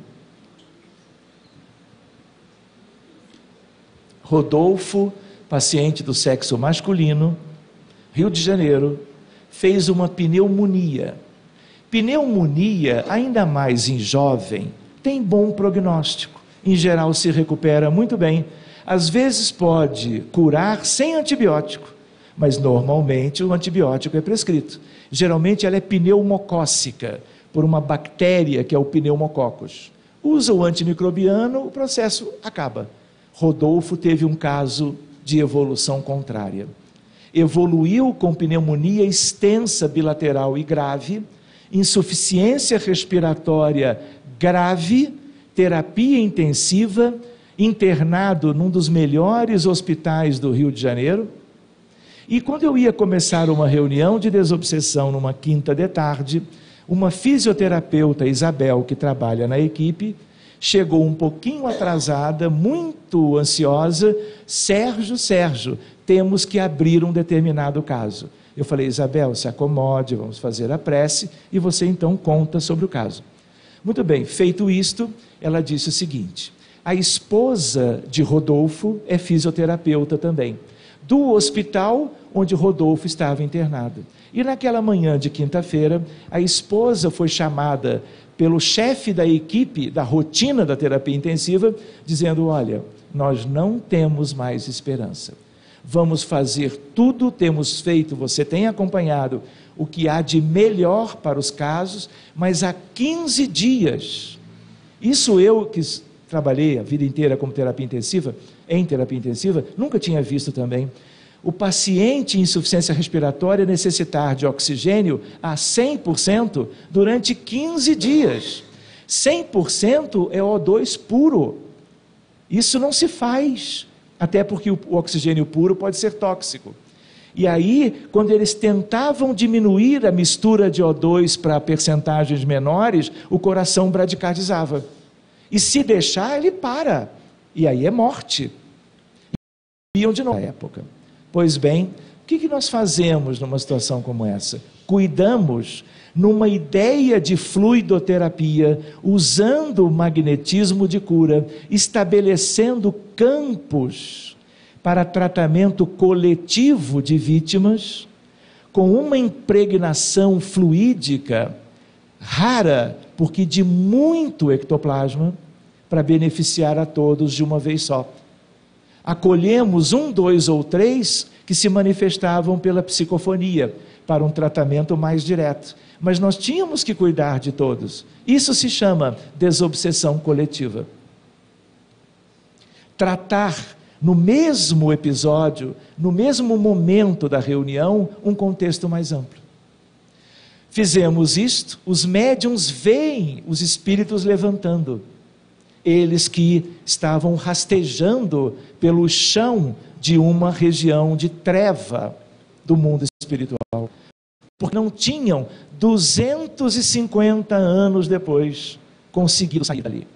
Rodolfo, paciente do sexo masculino, Rio de Janeiro, fez uma pneumonia. Pneumonia, ainda mais em jovem, tem bom prognóstico. Em geral se recupera muito bem. Às vezes pode curar sem antibiótico, mas normalmente o antibiótico é prescrito. Geralmente ela é pneumocócica, por uma bactéria que é o pneumococcus. Usa o antimicrobiano, o processo acaba. Rodolfo teve um caso de evolução contrária. Evoluiu com pneumonia extensa, bilateral e grave, insuficiência respiratória grave, terapia intensiva, internado num dos melhores hospitais do Rio de Janeiro. E quando eu ia começar uma reunião de desobsessão numa quinta de tarde, uma fisioterapeuta, Isabel, que trabalha na equipe, chegou um pouquinho atrasada, muito ansiosa. Sérgio, Sérgio, temos que abrir um determinado caso. Eu falei, Isabel, se acomode, vamos fazer a prece e você então conta sobre o caso. Muito bem, feito isto, ela disse o seguinte, a esposa de Rodolfo é fisioterapeuta também, do hospital onde Rodolfo estava internado. E naquela manhã de quinta-feira, a esposa foi chamada pelo chefe da equipe, da rotina da terapia intensiva, dizendo, olha, nós não temos mais esperança. Vamos fazer tudo, temos feito, você tem acompanhado o que há de melhor para os casos, mas há quinze dias, isso eu que trabalhei a vida inteira como terapia intensiva, em terapia intensiva, nunca tinha visto também, o paciente em insuficiência respiratória necessitar de oxigênio a cem por cento durante quinze dias. cem por cento é O dois puro. Isso não se faz, até porque o oxigênio puro pode ser tóxico. E aí, quando eles tentavam diminuir a mistura de O dois para percentagens menores, o coração bradicardizava. E se deixar, ele para. E aí é morte. E onde não é época. Pois bem, o que nós fazemos numa situação como essa? Cuidamos numa ideia de fluidoterapia, usando o magnetismo de cura, estabelecendo campos para tratamento coletivo de vítimas, com uma impregnação fluídica rara, porque de muito ectoplasma, para beneficiar a todos de uma vez só. Acolhemos um, dois ou três, que se manifestavam pela psicofonia, para um tratamento mais direto. Mas nós tínhamos que cuidar de todos. Isso se chama desobsessão coletiva. Tratar no mesmo episódio, no mesmo momento da reunião, um contexto mais amplo. Fizemos isto, os médiuns veem os espíritos levantando. Eles que estavam rastejando pelo chão de uma região de treva do mundo espiritual. Porque não tinham, duzentos e cinquenta anos depois, conseguido sair dali.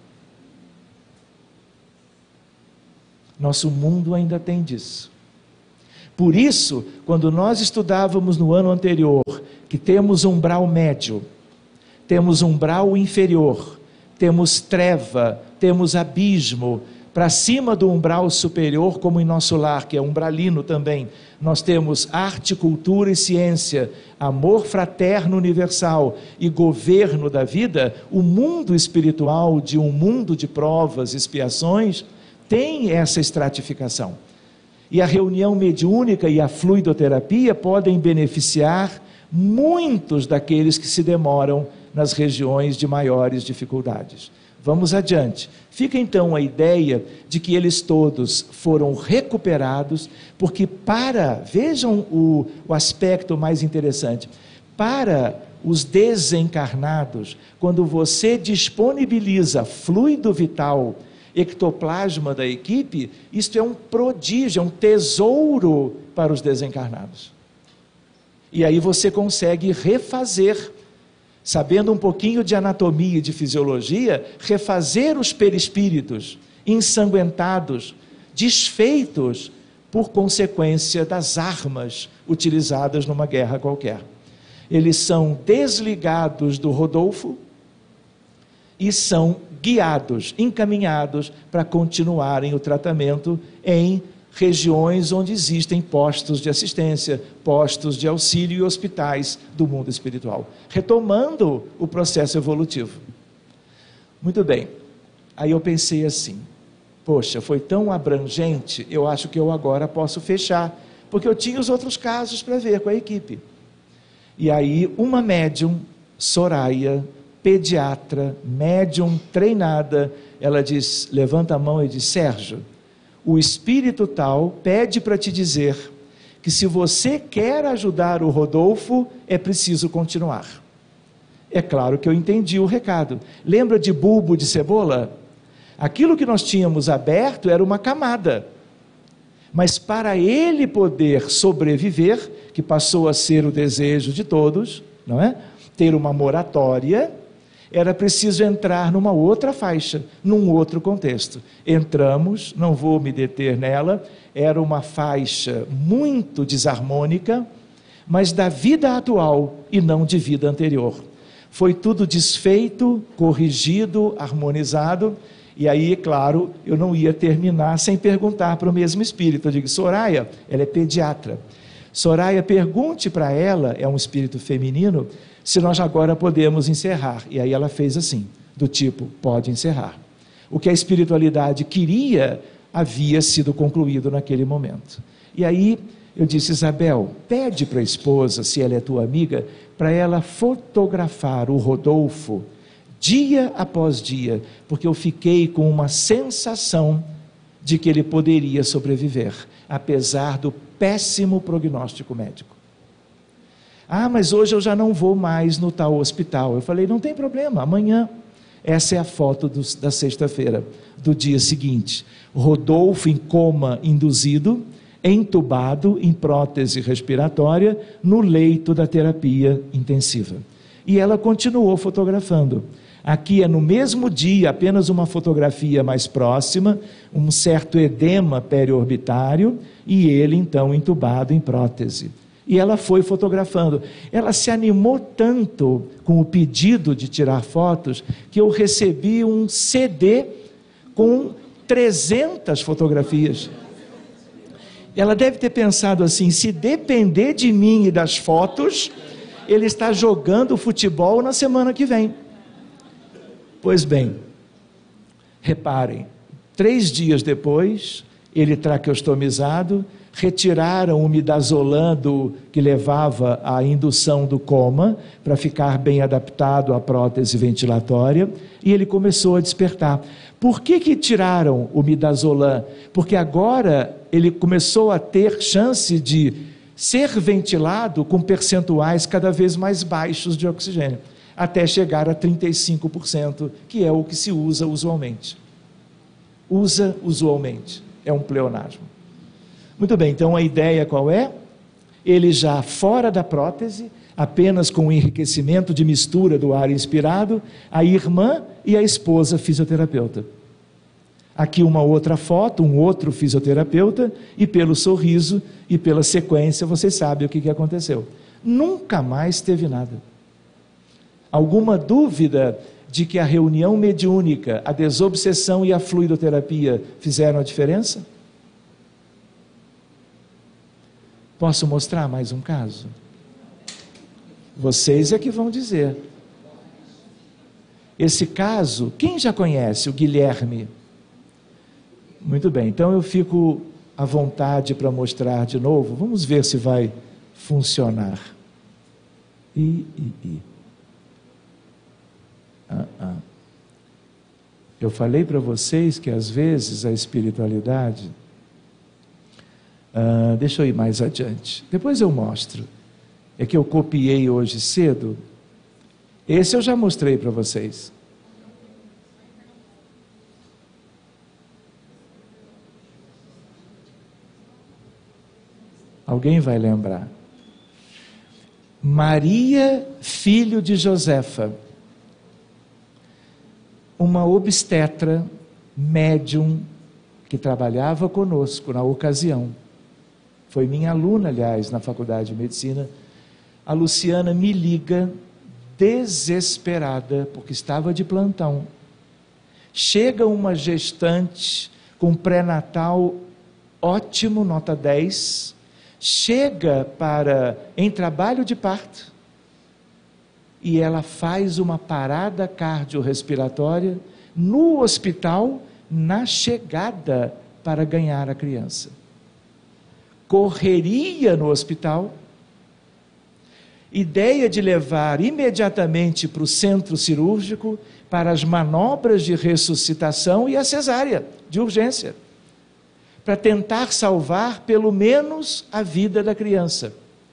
Nosso mundo ainda tem disso. Por isso, quando nós estudávamos no ano anterior, que temos umbral médio, temos umbral inferior, temos treva, temos abismo, para cima do umbral superior, como em nosso lar, que é umbralino também, nós temos arte, cultura e ciência, amor fraterno universal e governo da vida. O mundo espiritual, de um mundo de provas e expiações, tem essa estratificação. E a reunião mediúnica e a fluidoterapia podem beneficiar muitos daqueles que se demoram nas regiões de maiores dificuldades. Vamos adiante. Fica então a ideia de que eles todos foram recuperados, porque para, vejam o, o aspecto mais interessante, para os desencarnados, quando você disponibiliza fluido vital, ectoplasma da equipe, isto é um prodígio, é um tesouro para os desencarnados. E aí você consegue refazer, sabendo um pouquinho de anatomia e de fisiologia, refazer os perispíritos ensanguentados, desfeitos por consequência das armas utilizadas numa guerra qualquer. Eles são desligados do Rodolfo e são guiados, encaminhados para continuarem o tratamento em regiões onde existem postos de assistência, postos de auxílio e hospitais do mundo espiritual, retomando o processo evolutivo. Muito bem, aí eu pensei assim, poxa, foi tão abrangente, eu acho que eu agora posso fechar, porque eu tinha os outros casos para ver com a equipe. E aí uma médium, Soraya, pediatra, médium treinada, ela diz, levanta a mão e diz, Sérgio, o espírito tal pede para te dizer que se você quer ajudar o Rodolfo, é preciso continuar. É claro que eu entendi o recado. Lembra de bulbo de cebola? Aquilo que nós tínhamos aberto era uma camada. Mas para ele poder sobreviver, que passou a ser o desejo de todos, não é? Ter uma moratória, era preciso entrar numa outra faixa, num outro contexto. Entramos, não vou me deter nela, era uma faixa muito desarmônica, mas da vida atual e não de vida anterior. Foi tudo desfeito, corrigido, harmonizado, e aí, claro, eu não ia terminar sem perguntar para o mesmo espírito. Eu digo, Soraya, ela é pediatra. Soraya, pergunte para ela, é um espírito feminino, se nós agora podemos encerrar. E aí ela fez assim, do tipo, pode encerrar. O que a espiritualidade queria, havia sido concluído naquele momento. E aí eu disse, Isabel, pede para a esposa, se ela é tua amiga, para ela fotografar o Rodolfo, dia após dia, porque eu fiquei com uma sensação de que ele poderia sobreviver, apesar do péssimo prognóstico médico. Ah, mas hoje eu já não vou mais no tal hospital. Eu falei, não tem problema, amanhã. Essa é a foto do, da sexta-feira, do dia seguinte. Rodolfo em coma induzido, entubado em prótese respiratória, no leito da terapia intensiva. E ela continuou fotografando. Aqui é no mesmo dia, apenas uma fotografia mais próxima, um certo edema periorbitário, e ele então entubado em prótese. E ela foi fotografando. Ela se animou tanto com o pedido de tirar fotos, que eu recebi um C D com trezentas fotografias. Ela deve ter pensado assim, se depender de mim e das fotos, ele está jogando futebol na semana que vem. Pois bem, reparem, três dias depois, ele traqueostomizado, retiraram o midazolam do, que levava à indução do coma, para ficar bem adaptado à prótese ventilatória, e ele começou a despertar. Por que que tiraram o midazolam? Porque agora ele começou a ter chance de ser ventilado com percentuais cada vez mais baixos de oxigênio, até chegar a trinta e cinco por cento, que é o que se usa usualmente. Usa usualmente, é um pleonasmo. Muito bem, então a ideia qual é? Ele já fora da prótese, apenas com o enriquecimento de mistura do ar inspirado, a irmã e a esposa fisioterapeuta. Aqui uma outra foto, um outro fisioterapeuta, e pelo sorriso e pela sequência, vocês sabem o que que aconteceu. Nunca mais teve nada. Alguma dúvida de que a reunião mediúnica, a desobsessão e a fluidoterapia fizeram a diferença? Posso mostrar mais um caso? Vocês é que vão dizer. Esse caso, quem já conhece? O Guilherme. Muito bem, então eu fico à vontade para mostrar de novo. Vamos ver se vai funcionar. I, I, I. Ah, ah. Eu falei para vocês que às vezes a espiritualidade... Ah, deixa eu ir mais adiante. Depois eu mostro. É que eu copiei hoje cedo. Esse eu já mostrei para vocês. Alguém vai lembrar. Maria, filho de Josefa. Uma obstetra, médium, que trabalhava conosco na ocasião. Foi minha aluna, aliás, na faculdade de medicina. A Luciana me liga, desesperada, porque estava de plantão. Chega uma gestante com pré-natal ótimo, nota dez, chega para, em trabalho de parto, e ela faz uma parada cardiorrespiratória no hospital, na chegada para ganhar a criança. Correria no hospital, ideia de levar imediatamente para o centro cirúrgico, para as manobras de ressuscitação e a cesárea, de urgência, para tentar salvar pelo menos a vida da criança.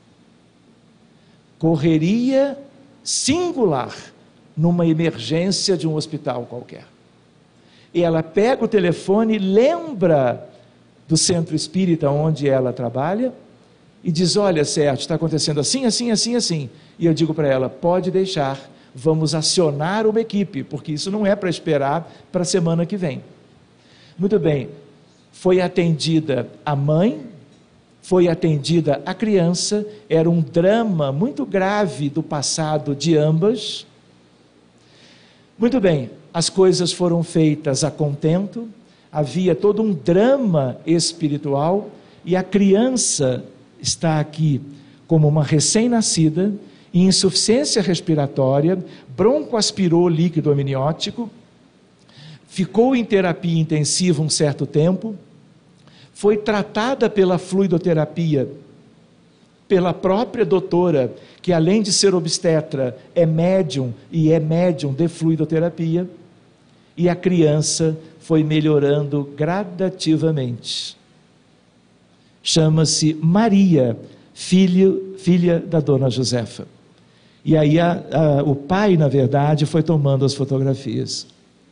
Correria singular numa emergência de um hospital qualquer. E ela pega o telefone, lembra do centro espírita onde ela trabalha e diz: olha, Sérgio, está acontecendo assim, assim, assim, assim. E eu digo para ela: pode deixar, vamos acionar uma equipe, porque isso não é para esperar para a semana que vem. Muito bem, foi atendida a mãe, foi atendida a criança, era um drama muito grave do passado de ambas. Muito bem, as coisas foram feitas a contento, havia todo um drama espiritual, e a criança está aqui como uma recém-nascida, em insuficiência respiratória, broncoaspirou líquido amniótico, ficou em terapia intensiva um certo tempo, foi tratada pela fluidoterapia, pela própria doutora, que além de ser obstetra, é médium, e é médium de fluidoterapia, e a criança foi melhorando gradativamente. Chama-se Maria, filho, filha da dona Josefa. E aí a, a, o pai, na verdade, foi tomando as fotografias.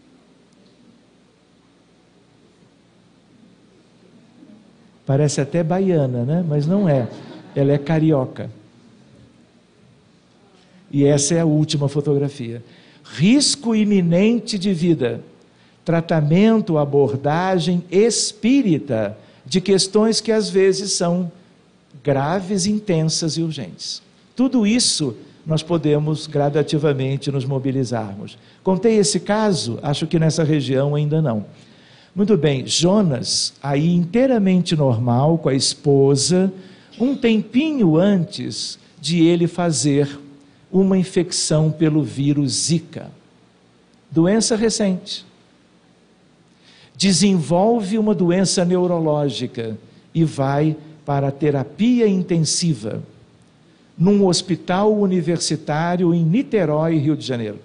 Parece até baiana, né? Mas não é. Ela é carioca. E essa é a última fotografia. Risco iminente de vida. Tratamento, abordagem espírita de questões que às vezes são graves, intensas e urgentes. Tudo isso nós podemos gradativamente nos mobilizarmos. Contei esse caso, acho que nessa região ainda não. Muito bem, Jonas, aí inteiramente normal, com a esposa, um tempinho antes de ele fazer uma infecção pelo vírus Zika. Doença recente. Desenvolve uma doença neurológica e vai para terapia intensiva num hospital universitário em Niterói, Rio de Janeiro.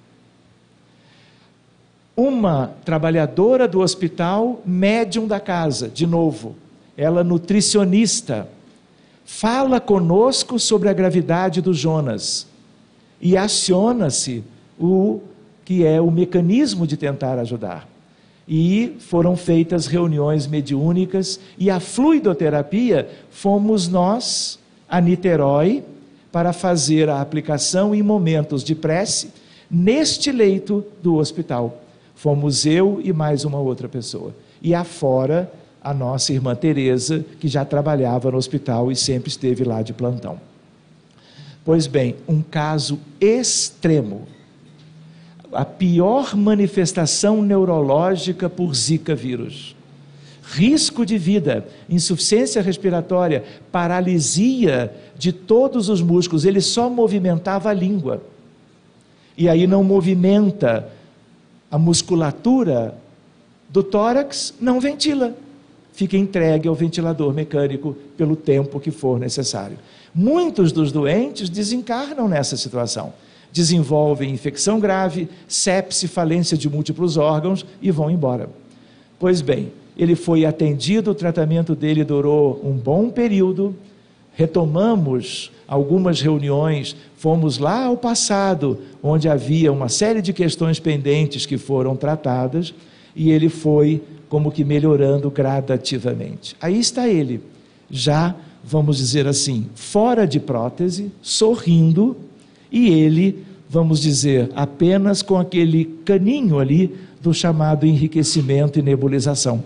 Uma trabalhadora do hospital, médium da casa, de novo, ela nutricionista, fala conosco sobre a gravidade do Jonas e aciona-se o que é o mecanismo de tentar ajudar. E foram feitas reuniões mediúnicas e a fluidoterapia fomos nós a Niterói para fazer a aplicação em momentos de prece neste leito do hospital. Fomos eu e mais uma outra pessoa. E afora a nossa irmã Teresa, que já trabalhava no hospital e sempre esteve lá de plantão. Pois bem, um caso extremo. A pior manifestação neurológica por Zika vírus. Risco de vida, insuficiência respiratória, paralisia de todos os músculos. Ele só movimentava a língua. E aí não movimenta a musculatura do tórax, não ventila. Fica entregue ao ventilador mecânico pelo tempo que for necessário. Muitos dos doentes desencarnam nessa situação. Desenvolvem infecção grave, sepse, falência de múltiplos órgãos e vão embora. Pois bem, ele foi atendido, o tratamento dele durou um bom período, retomamos algumas reuniões, fomos lá ao passado, onde havia uma série de questões pendentes que foram tratadas, e ele foi como que melhorando gradativamente. Aí está ele, já, vamos dizer assim, fora de prótese, sorrindo, e ele, vamos dizer, apenas com aquele caninho ali do chamado enriquecimento e nebulização.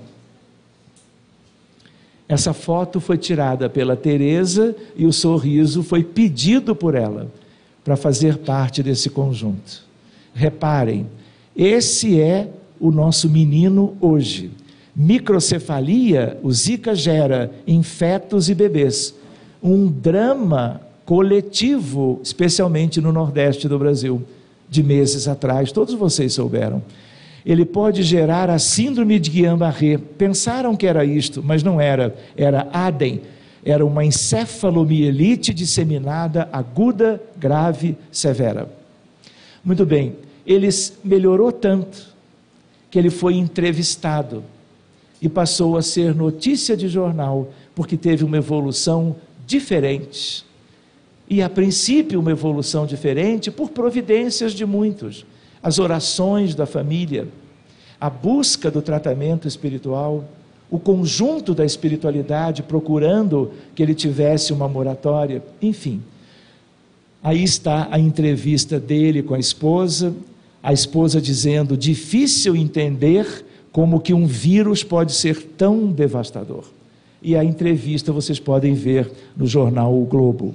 Essa foto foi tirada pela Teresa e o sorriso foi pedido por ela para fazer parte desse conjunto. Reparem, esse é o nosso menino hoje. Microcefalia, o Zika gera em fetos e bebês. Um drama coletivo, especialmente no Nordeste do Brasil, de meses atrás, todos vocês souberam. Ele pode gerar a síndrome de Guillain-Barré. Pensaram que era isto, mas não era. Era A D E M. Era uma encefalomielite disseminada, aguda, grave, severa. Muito bem. Ele melhorou tanto que ele foi entrevistado e passou a ser notícia de jornal, porque teve uma evolução diferente. E, a princípio, uma evolução diferente por providências de muitos. As orações da família, a busca do tratamento espiritual, o conjunto da espiritualidade procurando que ele tivesse uma moratória, enfim. Aí está a entrevista dele com a esposa, a esposa dizendo, difícil entender como que um vírus pode ser tão devastador. E a entrevista vocês podem ver no jornal O Globo.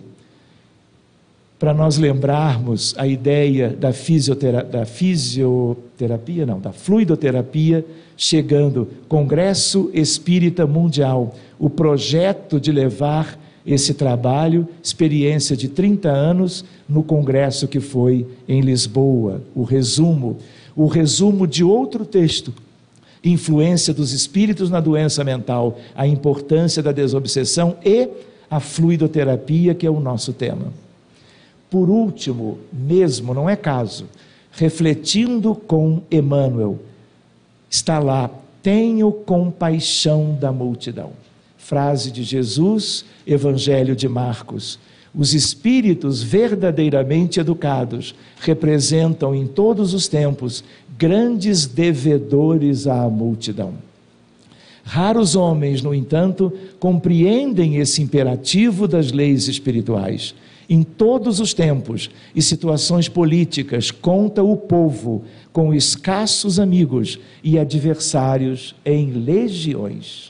Para nós lembrarmos a ideia da, fisiotera da fisioterapia, não, da fluidoterapia, chegando, Congresso Espírita Mundial, o projeto de levar esse trabalho, experiência de trinta anos, no congresso que foi em Lisboa, o resumo, o resumo de outro texto, influência dos espíritos na doença mental, a importância da desobsessão e a fluidoterapia, que é o nosso tema. Por último, mesmo, não é caso, refletindo com Emmanuel, está lá, tenho compaixão da multidão. Frase de Jesus, Evangelho de Marcos. Os espíritos verdadeiramente educados representam em todos os tempos grandes devedores à multidão. Raros homens, no entanto, compreendem esse imperativo das leis espirituais. Em todos os tempos e situações políticas, conta o povo com escassos amigos e adversários em legiões.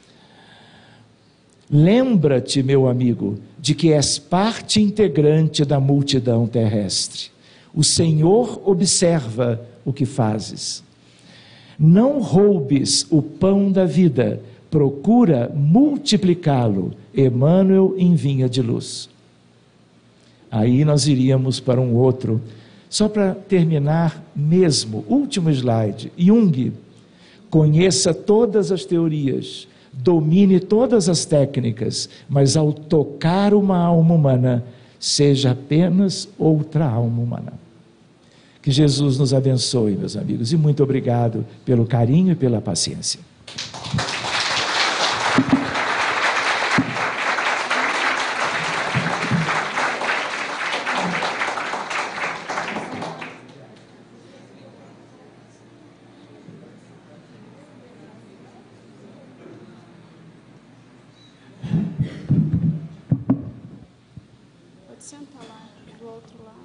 Lembra-te, meu amigo, de que és parte integrante da multidão terrestre. O Senhor observa o que fazes. Não roubes o pão da vida, procura multiplicá-lo. Emmanuel em Vinha de Luz. Aí nós iríamos para um outro, só para terminar mesmo, último slide. Jung, conheça todas as teorias, domine todas as técnicas, mas ao tocar uma alma humana, seja apenas outra alma humana. Que Jesus nos abençoe, meus amigos, e muito obrigado pelo carinho e pela paciência. Senta lá, do outro lado.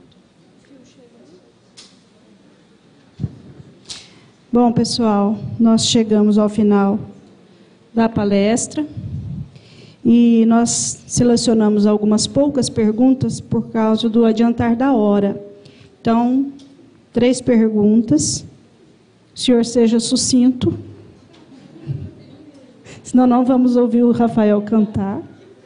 Bom, pessoal, nós chegamos ao final da palestra e nós selecionamos algumas poucas perguntas por causa do adiantar da hora. Então, três perguntas. O senhor seja sucinto, senão não vamos ouvir o Rafael cantar.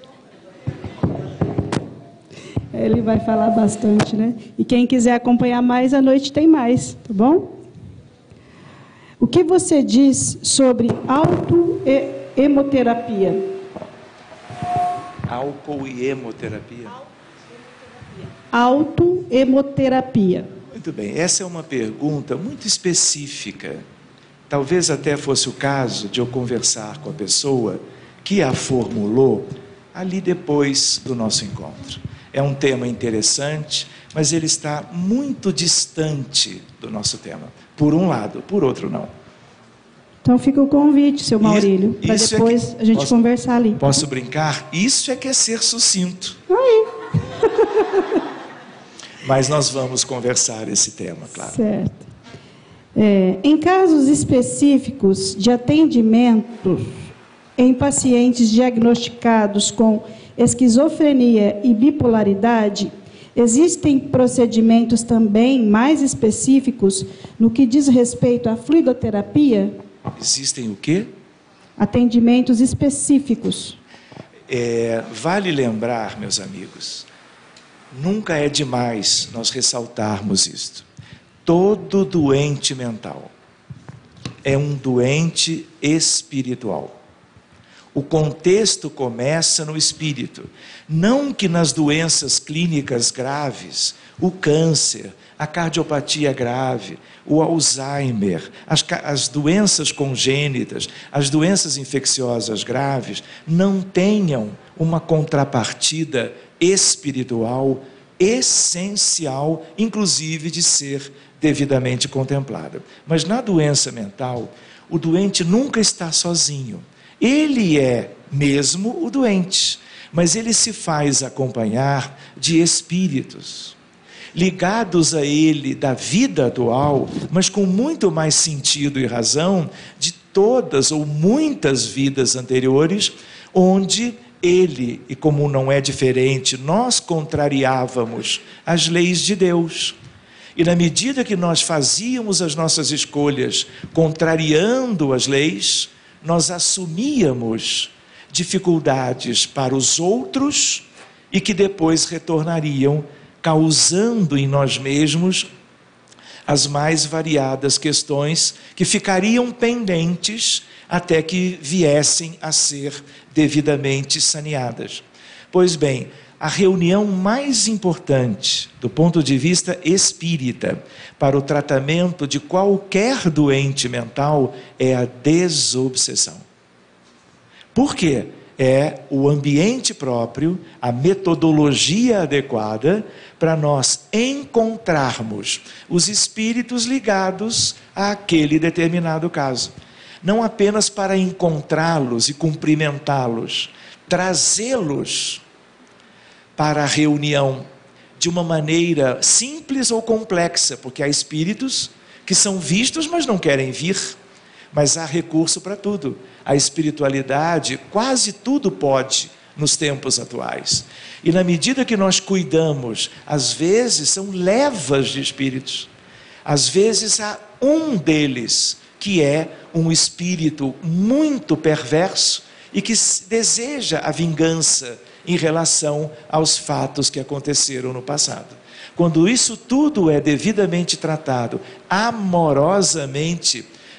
Ele vai falar bastante, né? E quem quiser acompanhar mais, à noite tem mais, tá bom? O que você diz sobre auto-hemoterapia? Álcool e hemoterapia? Auto-hemoterapia. Muito bem, essa é uma pergunta muito específica. Talvez até fosse o caso de eu conversar com a pessoa que a formulou ali depois do nosso encontro. É um tema interessante, mas ele está muito distante do nosso tema. Por um lado, por outro não. Então fica o convite, seu Maurílio, para depois é que, a gente posso, conversar ali. Posso brincar? Isso é que é ser sucinto. Aí. Mas nós vamos conversar esse tema, claro. Certo. É, em casos específicos de atendimento em pacientes diagnosticados com esquizofrenia e bipolaridade, existem procedimentos também mais específicos no que diz respeito à fluidoterapia? Existem o quê? Atendimentos específicos. É, vale lembrar, meus amigos, nunca é demais nós ressaltarmos isto. Todo doente mental é um doente espiritual. O contexto começa no espírito. Não que nas doenças clínicas graves, o câncer, a cardiopatia grave, o Alzheimer, as, as doenças congênitas, as doenças infecciosas graves, não tenham uma contrapartida espiritual essencial, inclusive de ser devidamente contemplada. Mas na doença mental, o doente nunca está sozinho. Ele é mesmo o doente, mas ele se faz acompanhar de espíritos, ligados a ele da vida atual, mas com muito mais sentido e razão de todas ou muitas vidas anteriores, onde ele, e como não é diferente, nós contrariávamos as leis de Deus. E na medida que nós fazíamos as nossas escolhas contrariando as leis, nós assumíamos dificuldades para os outros e que depois retornariam, causando em nós mesmos as mais variadas questões que ficariam pendentes até que viessem a ser devidamente saneadas. Pois bem, a reunião mais importante do ponto de vista espírita para o tratamento de qualquer doente mental é a desobsessão. Por quê? É o ambiente próprio, a metodologia adequada para nós encontrarmos os espíritos ligados àquele determinado caso. Não apenas para encontrá-los e cumprimentá-los, trazê-los para a reunião de uma maneira simples ou complexa, porque há espíritos que são vistos, mas não querem vir. Mas há recurso para tudo. A espiritualidade, quase tudo pode nos tempos atuais. E na medida que nós cuidamos, às vezes são levas de espíritos. Às vezes há um deles que é um espírito muito perverso e que deseja a vingança em relação aos fatos que aconteceram no passado. Quando isso tudo é devidamente tratado, amorosamente,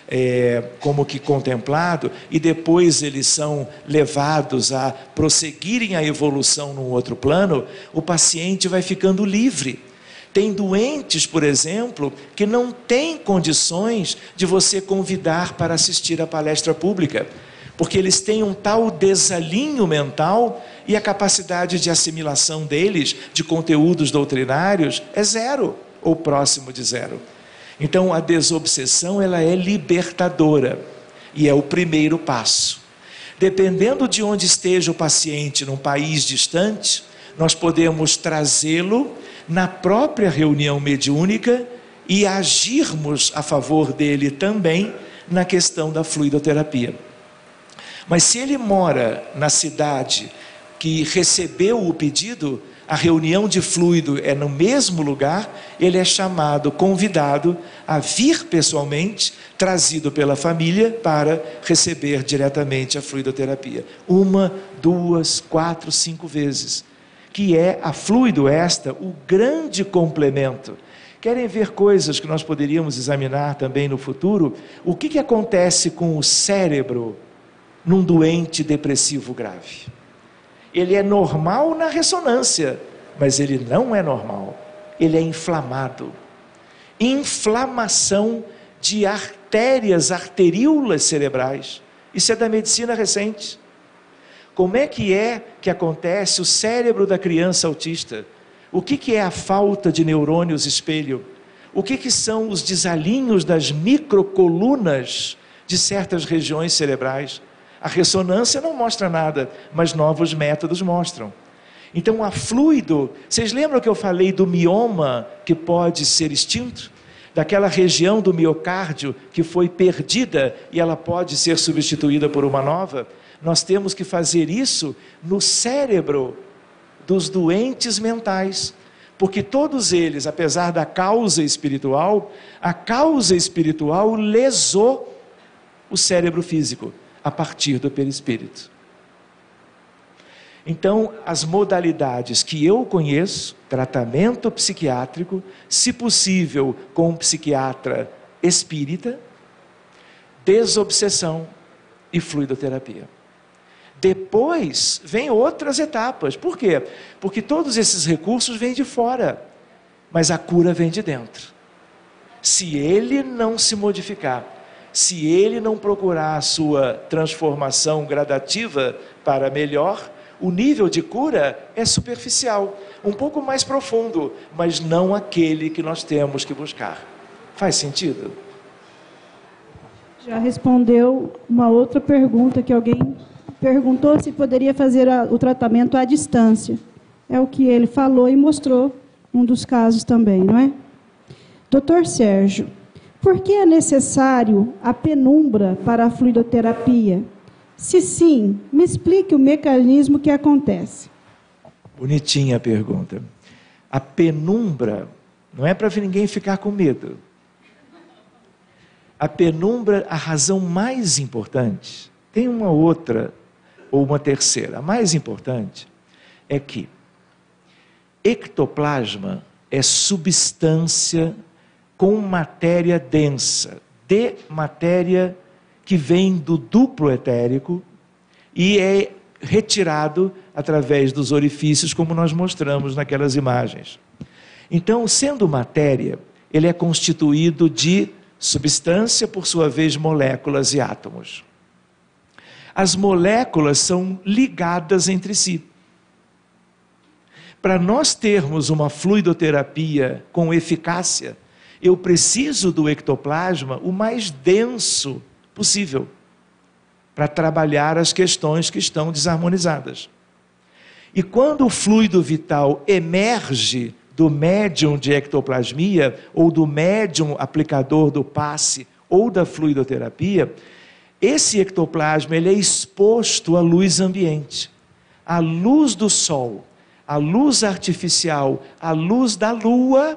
é, como que contemplado, e depois eles são levados a prosseguirem a evolução num outro plano, o paciente vai ficando livre. Tem doentes, por exemplo, que não têm condições de você convidar para assistir a palestra pública, porque eles têm um tal desalinho mental e a capacidade de assimilação deles, de conteúdos doutrinários, é zero, ou próximo de zero. Então, a desobsessão, ela é libertadora, e é o primeiro passo. Dependendo de onde esteja o paciente, num país distante, nós podemos trazê-lo na própria reunião mediúnica e agirmos a favor dele também na questão da fluidoterapia. Mas se ele mora na cidade que recebeu o pedido, a reunião de fluido é no mesmo lugar, ele é chamado, convidado a vir pessoalmente, trazido pela família para receber diretamente a fluidoterapia. Uma, duas, quatro, cinco vezes. Que é a fluido esta, o grande complemento. Querem ver coisas que nós poderíamos examinar também no futuro? O que, que acontece com o cérebro num doente depressivo grave? Ele é normal na ressonância, mas ele não é normal. Ele é inflamado. Inflamação de artérias, arteríolas cerebrais. Isso é da medicina recente. Como é que é que acontece o cérebro da criança autista? O que, que é a falta de neurônios espelho? O que, que são os desalinhos das microcolunas de certas regiões cerebrais? A ressonância não mostra nada, mas novos métodos mostram. Então, a fluido, vocês lembram que eu falei do mioma que pode ser extinto? Daquela região do miocárdio que foi perdida e ela pode ser substituída por uma nova? Nós temos que fazer isso no cérebro dos doentes mentais, porque todos eles, apesar da causa espiritual, a causa espiritual lesou o cérebro físico a partir do perispírito. Então, as modalidades que eu conheço, tratamento psiquiátrico, se possível com um psiquiatra espírita, desobsessão e fluidoterapia. Depois, vem outras etapas. Por quê? Porque todos esses recursos vêm de fora, mas a cura vem de dentro. Se ele não se modificar, se ele não procurar a sua transformação gradativa para melhor, o nível de cura é superficial, um pouco mais profundo, mas não aquele que nós temos que buscar. Faz sentido? Já respondeu uma outra pergunta que alguém perguntou se poderia fazer a, o tratamento à distância. É o que ele falou e mostrou um dos casos também, não é? doutor Sérgio, por que é necessário a penumbra para a fluidoterapia? Se sim, me explique o mecanismo que acontece. Bonitinha a pergunta. A penumbra não é para ninguém ficar com medo. A penumbra, a razão mais importante, tem uma outra ou uma terceira. A mais importante é que ectoplasma é substância com matéria densa, de matéria que vem do duplo etérico e é retirado através dos orifícios, como nós mostramos naquelas imagens. Então, sendo matéria, ele é constituído de substância, por sua vez, moléculas e átomos. As moléculas são ligadas entre si. Para nós termos uma fluidoterapia com eficácia, eu preciso do ectoplasma o mais denso possível, para trabalhar as questões que estão desarmonizadas. E quando o fluido vital emerge do médium de ectoplasmia, ou do médium aplicador do passe, ou da fluidoterapia, esse ectoplasma ele é exposto à luz ambiente, à luz do sol, à luz artificial, à luz da lua.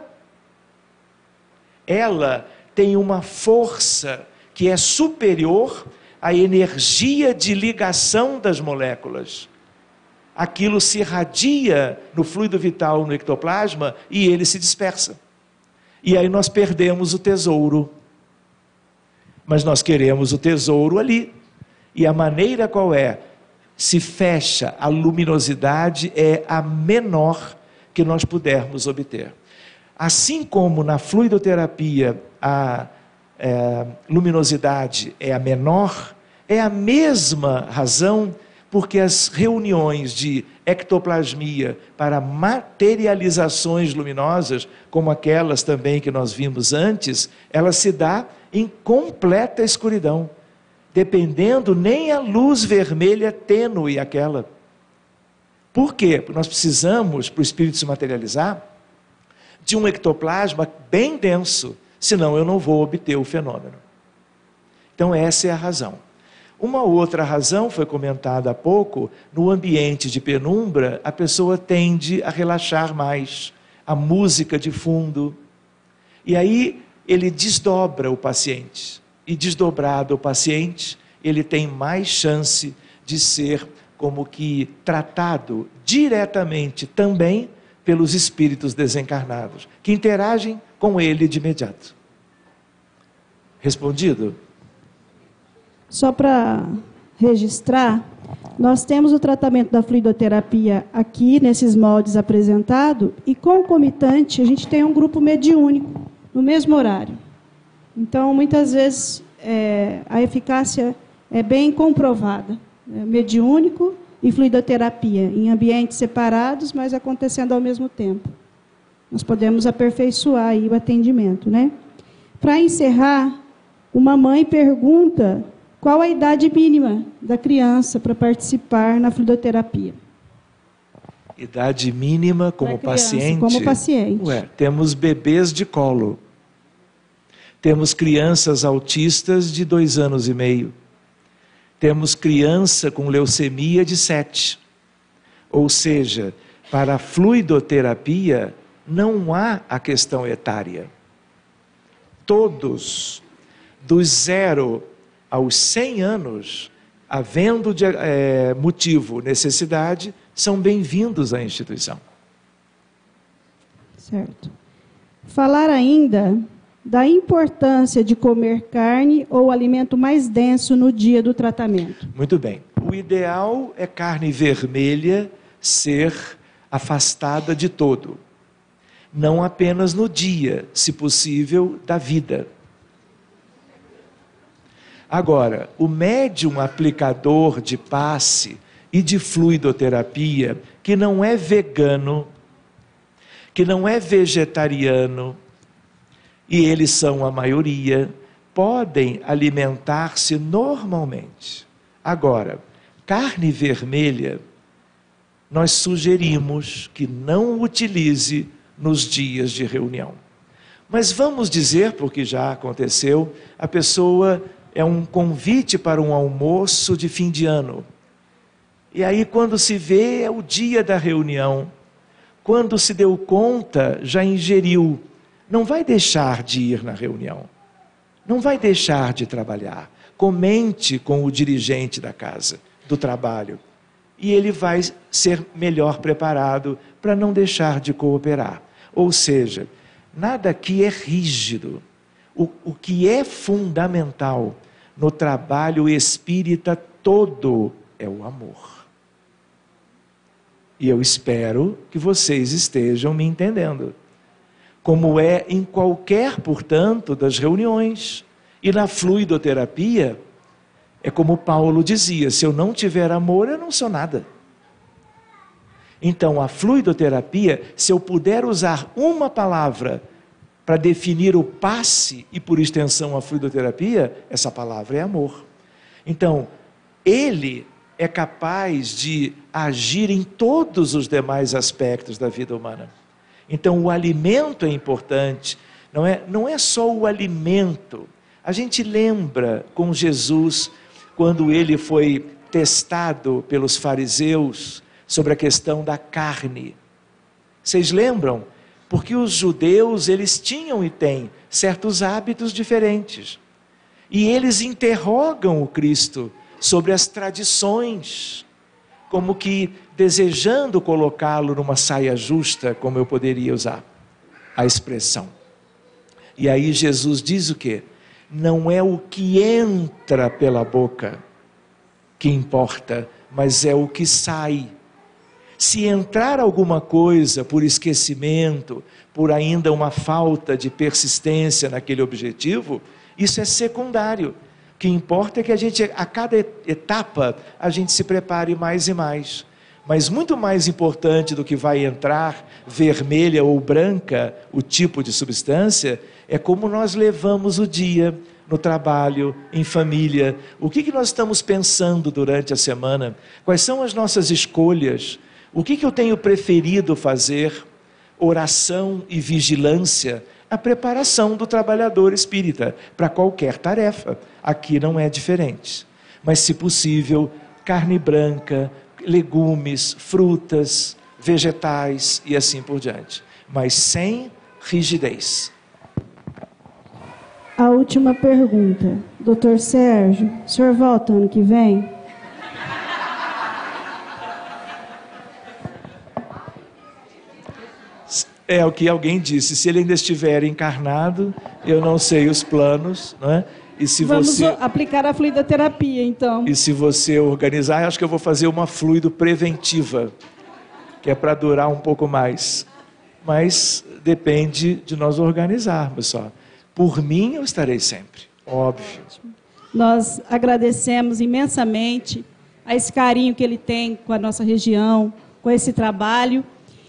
Ela tem uma força que é superior à energia de ligação das moléculas. Aquilo se irradia no fluido vital, no ectoplasma, e ele se dispersa. E aí nós perdemos o tesouro. mas nós queremos o tesouro ali. E a maneira qual é? Se fecha, a luminosidade é a menor que nós pudermos obter. Assim como na fluidoterapia a é, luminosidade é a menor, é a mesma razão porque as reuniões de ectoplasmia para materializações luminosas, como aquelas também que nós vimos antes, ela se dá em completa escuridão, dependendo nem a luz vermelha tênue aquela. Por quê? Porque nós precisamos, para o espírito se materializar, de um ectoplasma bem denso, senão eu não vou obter o fenômeno. Então essa é a razão. Uma outra razão foi comentada há pouco, no ambiente de penumbra, a pessoa tende a relaxar mais, a música de fundo, e aí ele desdobra o paciente, e desdobrado o paciente, ele tem mais chance de ser como que tratado diretamente também pelos espíritos desencarnados, que interagem com ele de imediato. Respondido? Só para registrar, nós temos o tratamento da fluidoterapia aqui, nesses moldes apresentados, e concomitante, a gente tem um grupo mediúnico, no mesmo horário. Então, muitas vezes, é, a eficácia é bem comprovada. É, mediúnico e fluidoterapia, em ambientes separados, mas acontecendo ao mesmo tempo. Nós podemos aperfeiçoar aí o atendimento, né? Para encerrar, uma mãe pergunta qual a idade mínima da criança para participar na fluidoterapia. Idade mínima como criança, paciente? Como paciente. Ué, temos bebês de colo. Temos crianças autistas de dois anos e meio. Temos criança com leucemia de sete. Ou seja, para a fluidoterapia não há a questão etária. Todos, dos zero aos cem anos, havendo de, é, motivo, necessidade, são bem-vindos à instituição. Certo. Falar ainda da importância de comer carne ou alimento mais denso no dia do tratamento. Muito bem. O ideal é carne vermelha ser afastada de todo. Não apenas no dia, se possível, da vida. Agora, o médium aplicador de passe e de fluidoterapia, que não é vegano, que não é vegetariano, e eles são a maioria, podem alimentar-se normalmente. Agora, carne vermelha, nós sugerimos que não utilize nos dias de reunião. Mas vamos dizer, porque já aconteceu, a pessoa é um convite para um almoço de fim de ano. E aí quando se vê é o dia da reunião, quando se deu conta já ingeriu. Não vai deixar de ir na reunião, não vai deixar de trabalhar. Comente com o dirigente da casa, do trabalho, e ele vai ser melhor preparado para não deixar de cooperar. Ou seja, nada aqui é rígido. O, o que é fundamental no trabalho espírita todo é o amor. E eu espero que vocês estejam me entendendo. Como é em qualquer, portanto, das reuniões. E na fluidoterapia, é como Paulo dizia, se eu não tiver amor, eu não sou nada. Então, a fluidoterapia, se eu puder usar uma palavra para definir o passe e, por extensão, a fluidoterapia, essa palavra é amor. Então, ele é capaz de agir em todos os demais aspectos da vida humana. Então o alimento é importante, não é, não é só o alimento. A gente lembra com Jesus, quando ele foi testado pelos fariseus sobre a questão da carne. Vocês lembram? Porque os judeus, eles tinham e têm certos hábitos diferentes. E eles interrogam o Cristo sobre as tradições, como que desejando colocá-lo numa saia justa, como eu poderia usar a expressão. E aí Jesus diz o quê? Não é o que entra pela boca que importa, mas é o que sai. Se entrar alguma coisa por esquecimento, por ainda uma falta de persistência naquele objetivo, isso é secundário. O que importa é que a gente, a cada etapa, a gente se prepare mais e mais. Mas muito mais importante do que vai entrar, vermelha ou branca, o tipo de substância, é como nós levamos o dia no trabalho, em família. O que, que nós estamos pensando durante a semana? Quais são as nossas escolhas? O que, que eu tenho preferido fazer? Oração e vigilância, a preparação do trabalhador espírita para qualquer tarefa. Aqui não é diferente. Mas, se possível, carne branca, legumes, frutas, vegetais e assim por diante. Mas sem rigidez. A última pergunta. doutor Sérgio, o senhor volta ano que vem? É o que alguém disse, se ele ainda estiver encarnado, eu não sei os planos, não é? E se Vamos você aplicar a fluidoterapia, então. E se você organizar, acho que eu vou fazer uma fluido preventiva, que é para durar um pouco mais. Mas depende de nós organizarmos só. Por mim, eu estarei sempre, óbvio. Nós agradecemos imensamente a esse carinho que ele tem com a nossa região, com esse trabalho,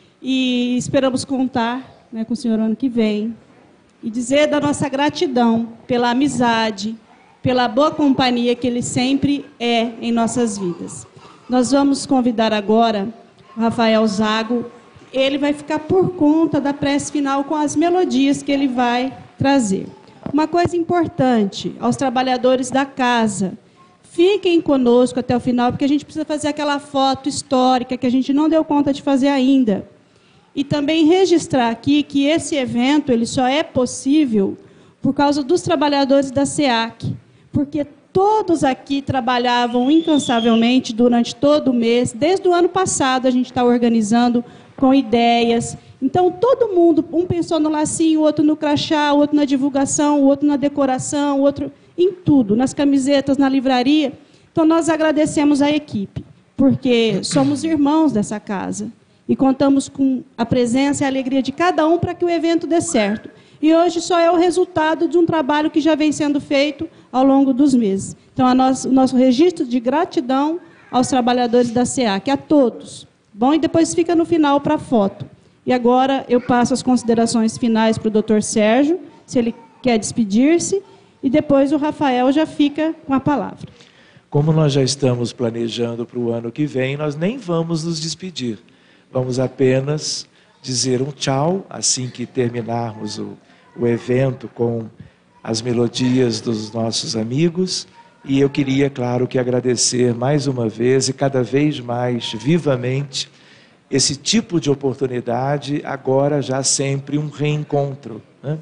e esperamos contar, né, com o senhor ano que vem. E dizer da nossa gratidão pela amizade, pela boa companhia que ele sempre é em nossas vidas. Nós vamos convidar agora o Rafael Zago. Ele vai ficar por conta da prece final com as melodias que ele vai trazer. Uma coisa importante aos trabalhadores da casa: fiquem conosco até o final, porque a gente precisa fazer aquela foto histórica que a gente não deu conta de fazer ainda. E também registrar aqui que esse evento ele só é possível por causa dos trabalhadores da SEAC, porque todos aqui trabalhavam incansavelmente durante todo o mês. Desde o ano passado a gente está organizando com ideias. Então, todo mundo, um pensou no lacinho, o outro no crachá, o outro na divulgação, o outro na decoração, o outro em tudo, nas camisetas, na livraria. Então, nós agradecemos a equipe, porque somos irmãos dessa casa. E contamos com a presença e a alegria de cada um para que o evento dê certo. E hoje só é o resultado de um trabalho que já vem sendo feito ao longo dos meses. Então, a nosso, o nosso registro de gratidão aos trabalhadores da SEAC, a todos. Bom, e depois fica no final para a foto. E agora eu passo as considerações finais para o doutor Sérgio, se ele quer despedir-se, e depois o Rafael já fica com a palavra. Como nós já estamos planejando para o ano que vem, nós nem vamos nos despedir. Vamos apenas dizer um tchau, assim que terminarmos o, o evento com as melodias dos nossos amigos. E eu queria, claro, que agradecer mais uma vez e cada vez mais vivamente esse tipo de oportunidade, agora já sempre um reencontro, né?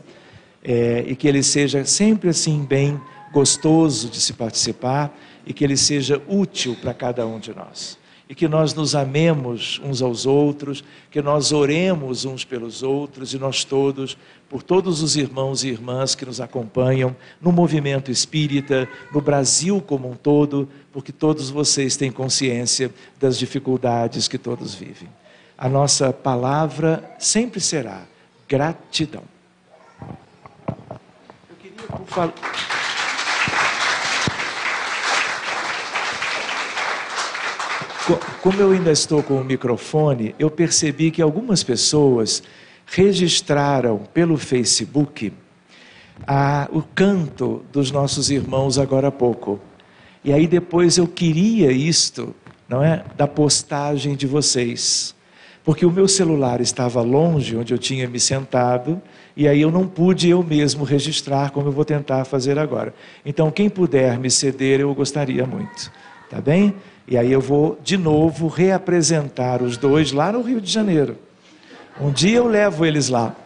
É, e que ele seja sempre assim bem gostoso de se participar e que ele seja útil para cada um de nós. E que nós nos amemos uns aos outros, que nós oremos uns pelos outros e nós todos, por todos os irmãos e irmãs que nos acompanham no movimento espírita, no Brasil como um todo, porque todos vocês têm consciência das dificuldades que todos vivem. A nossa palavra sempre será gratidão. Eu queria, por favor... Como eu ainda estou com o microfone, eu percebi que algumas pessoas registraram pelo Facebook a, o canto dos nossos irmãos agora há pouco. E aí depois eu queria isto, não é, da postagem de vocês. Porque o meu celular estava longe, onde eu tinha me sentado, e aí eu não pude eu mesmo registrar, como eu vou tentar fazer agora. Então, quem puder me ceder, eu gostaria muito. Tá bem? E aí eu vou, de novo, reapresentar os dois lá no Rio de Janeiro. Um dia eu levo eles lá.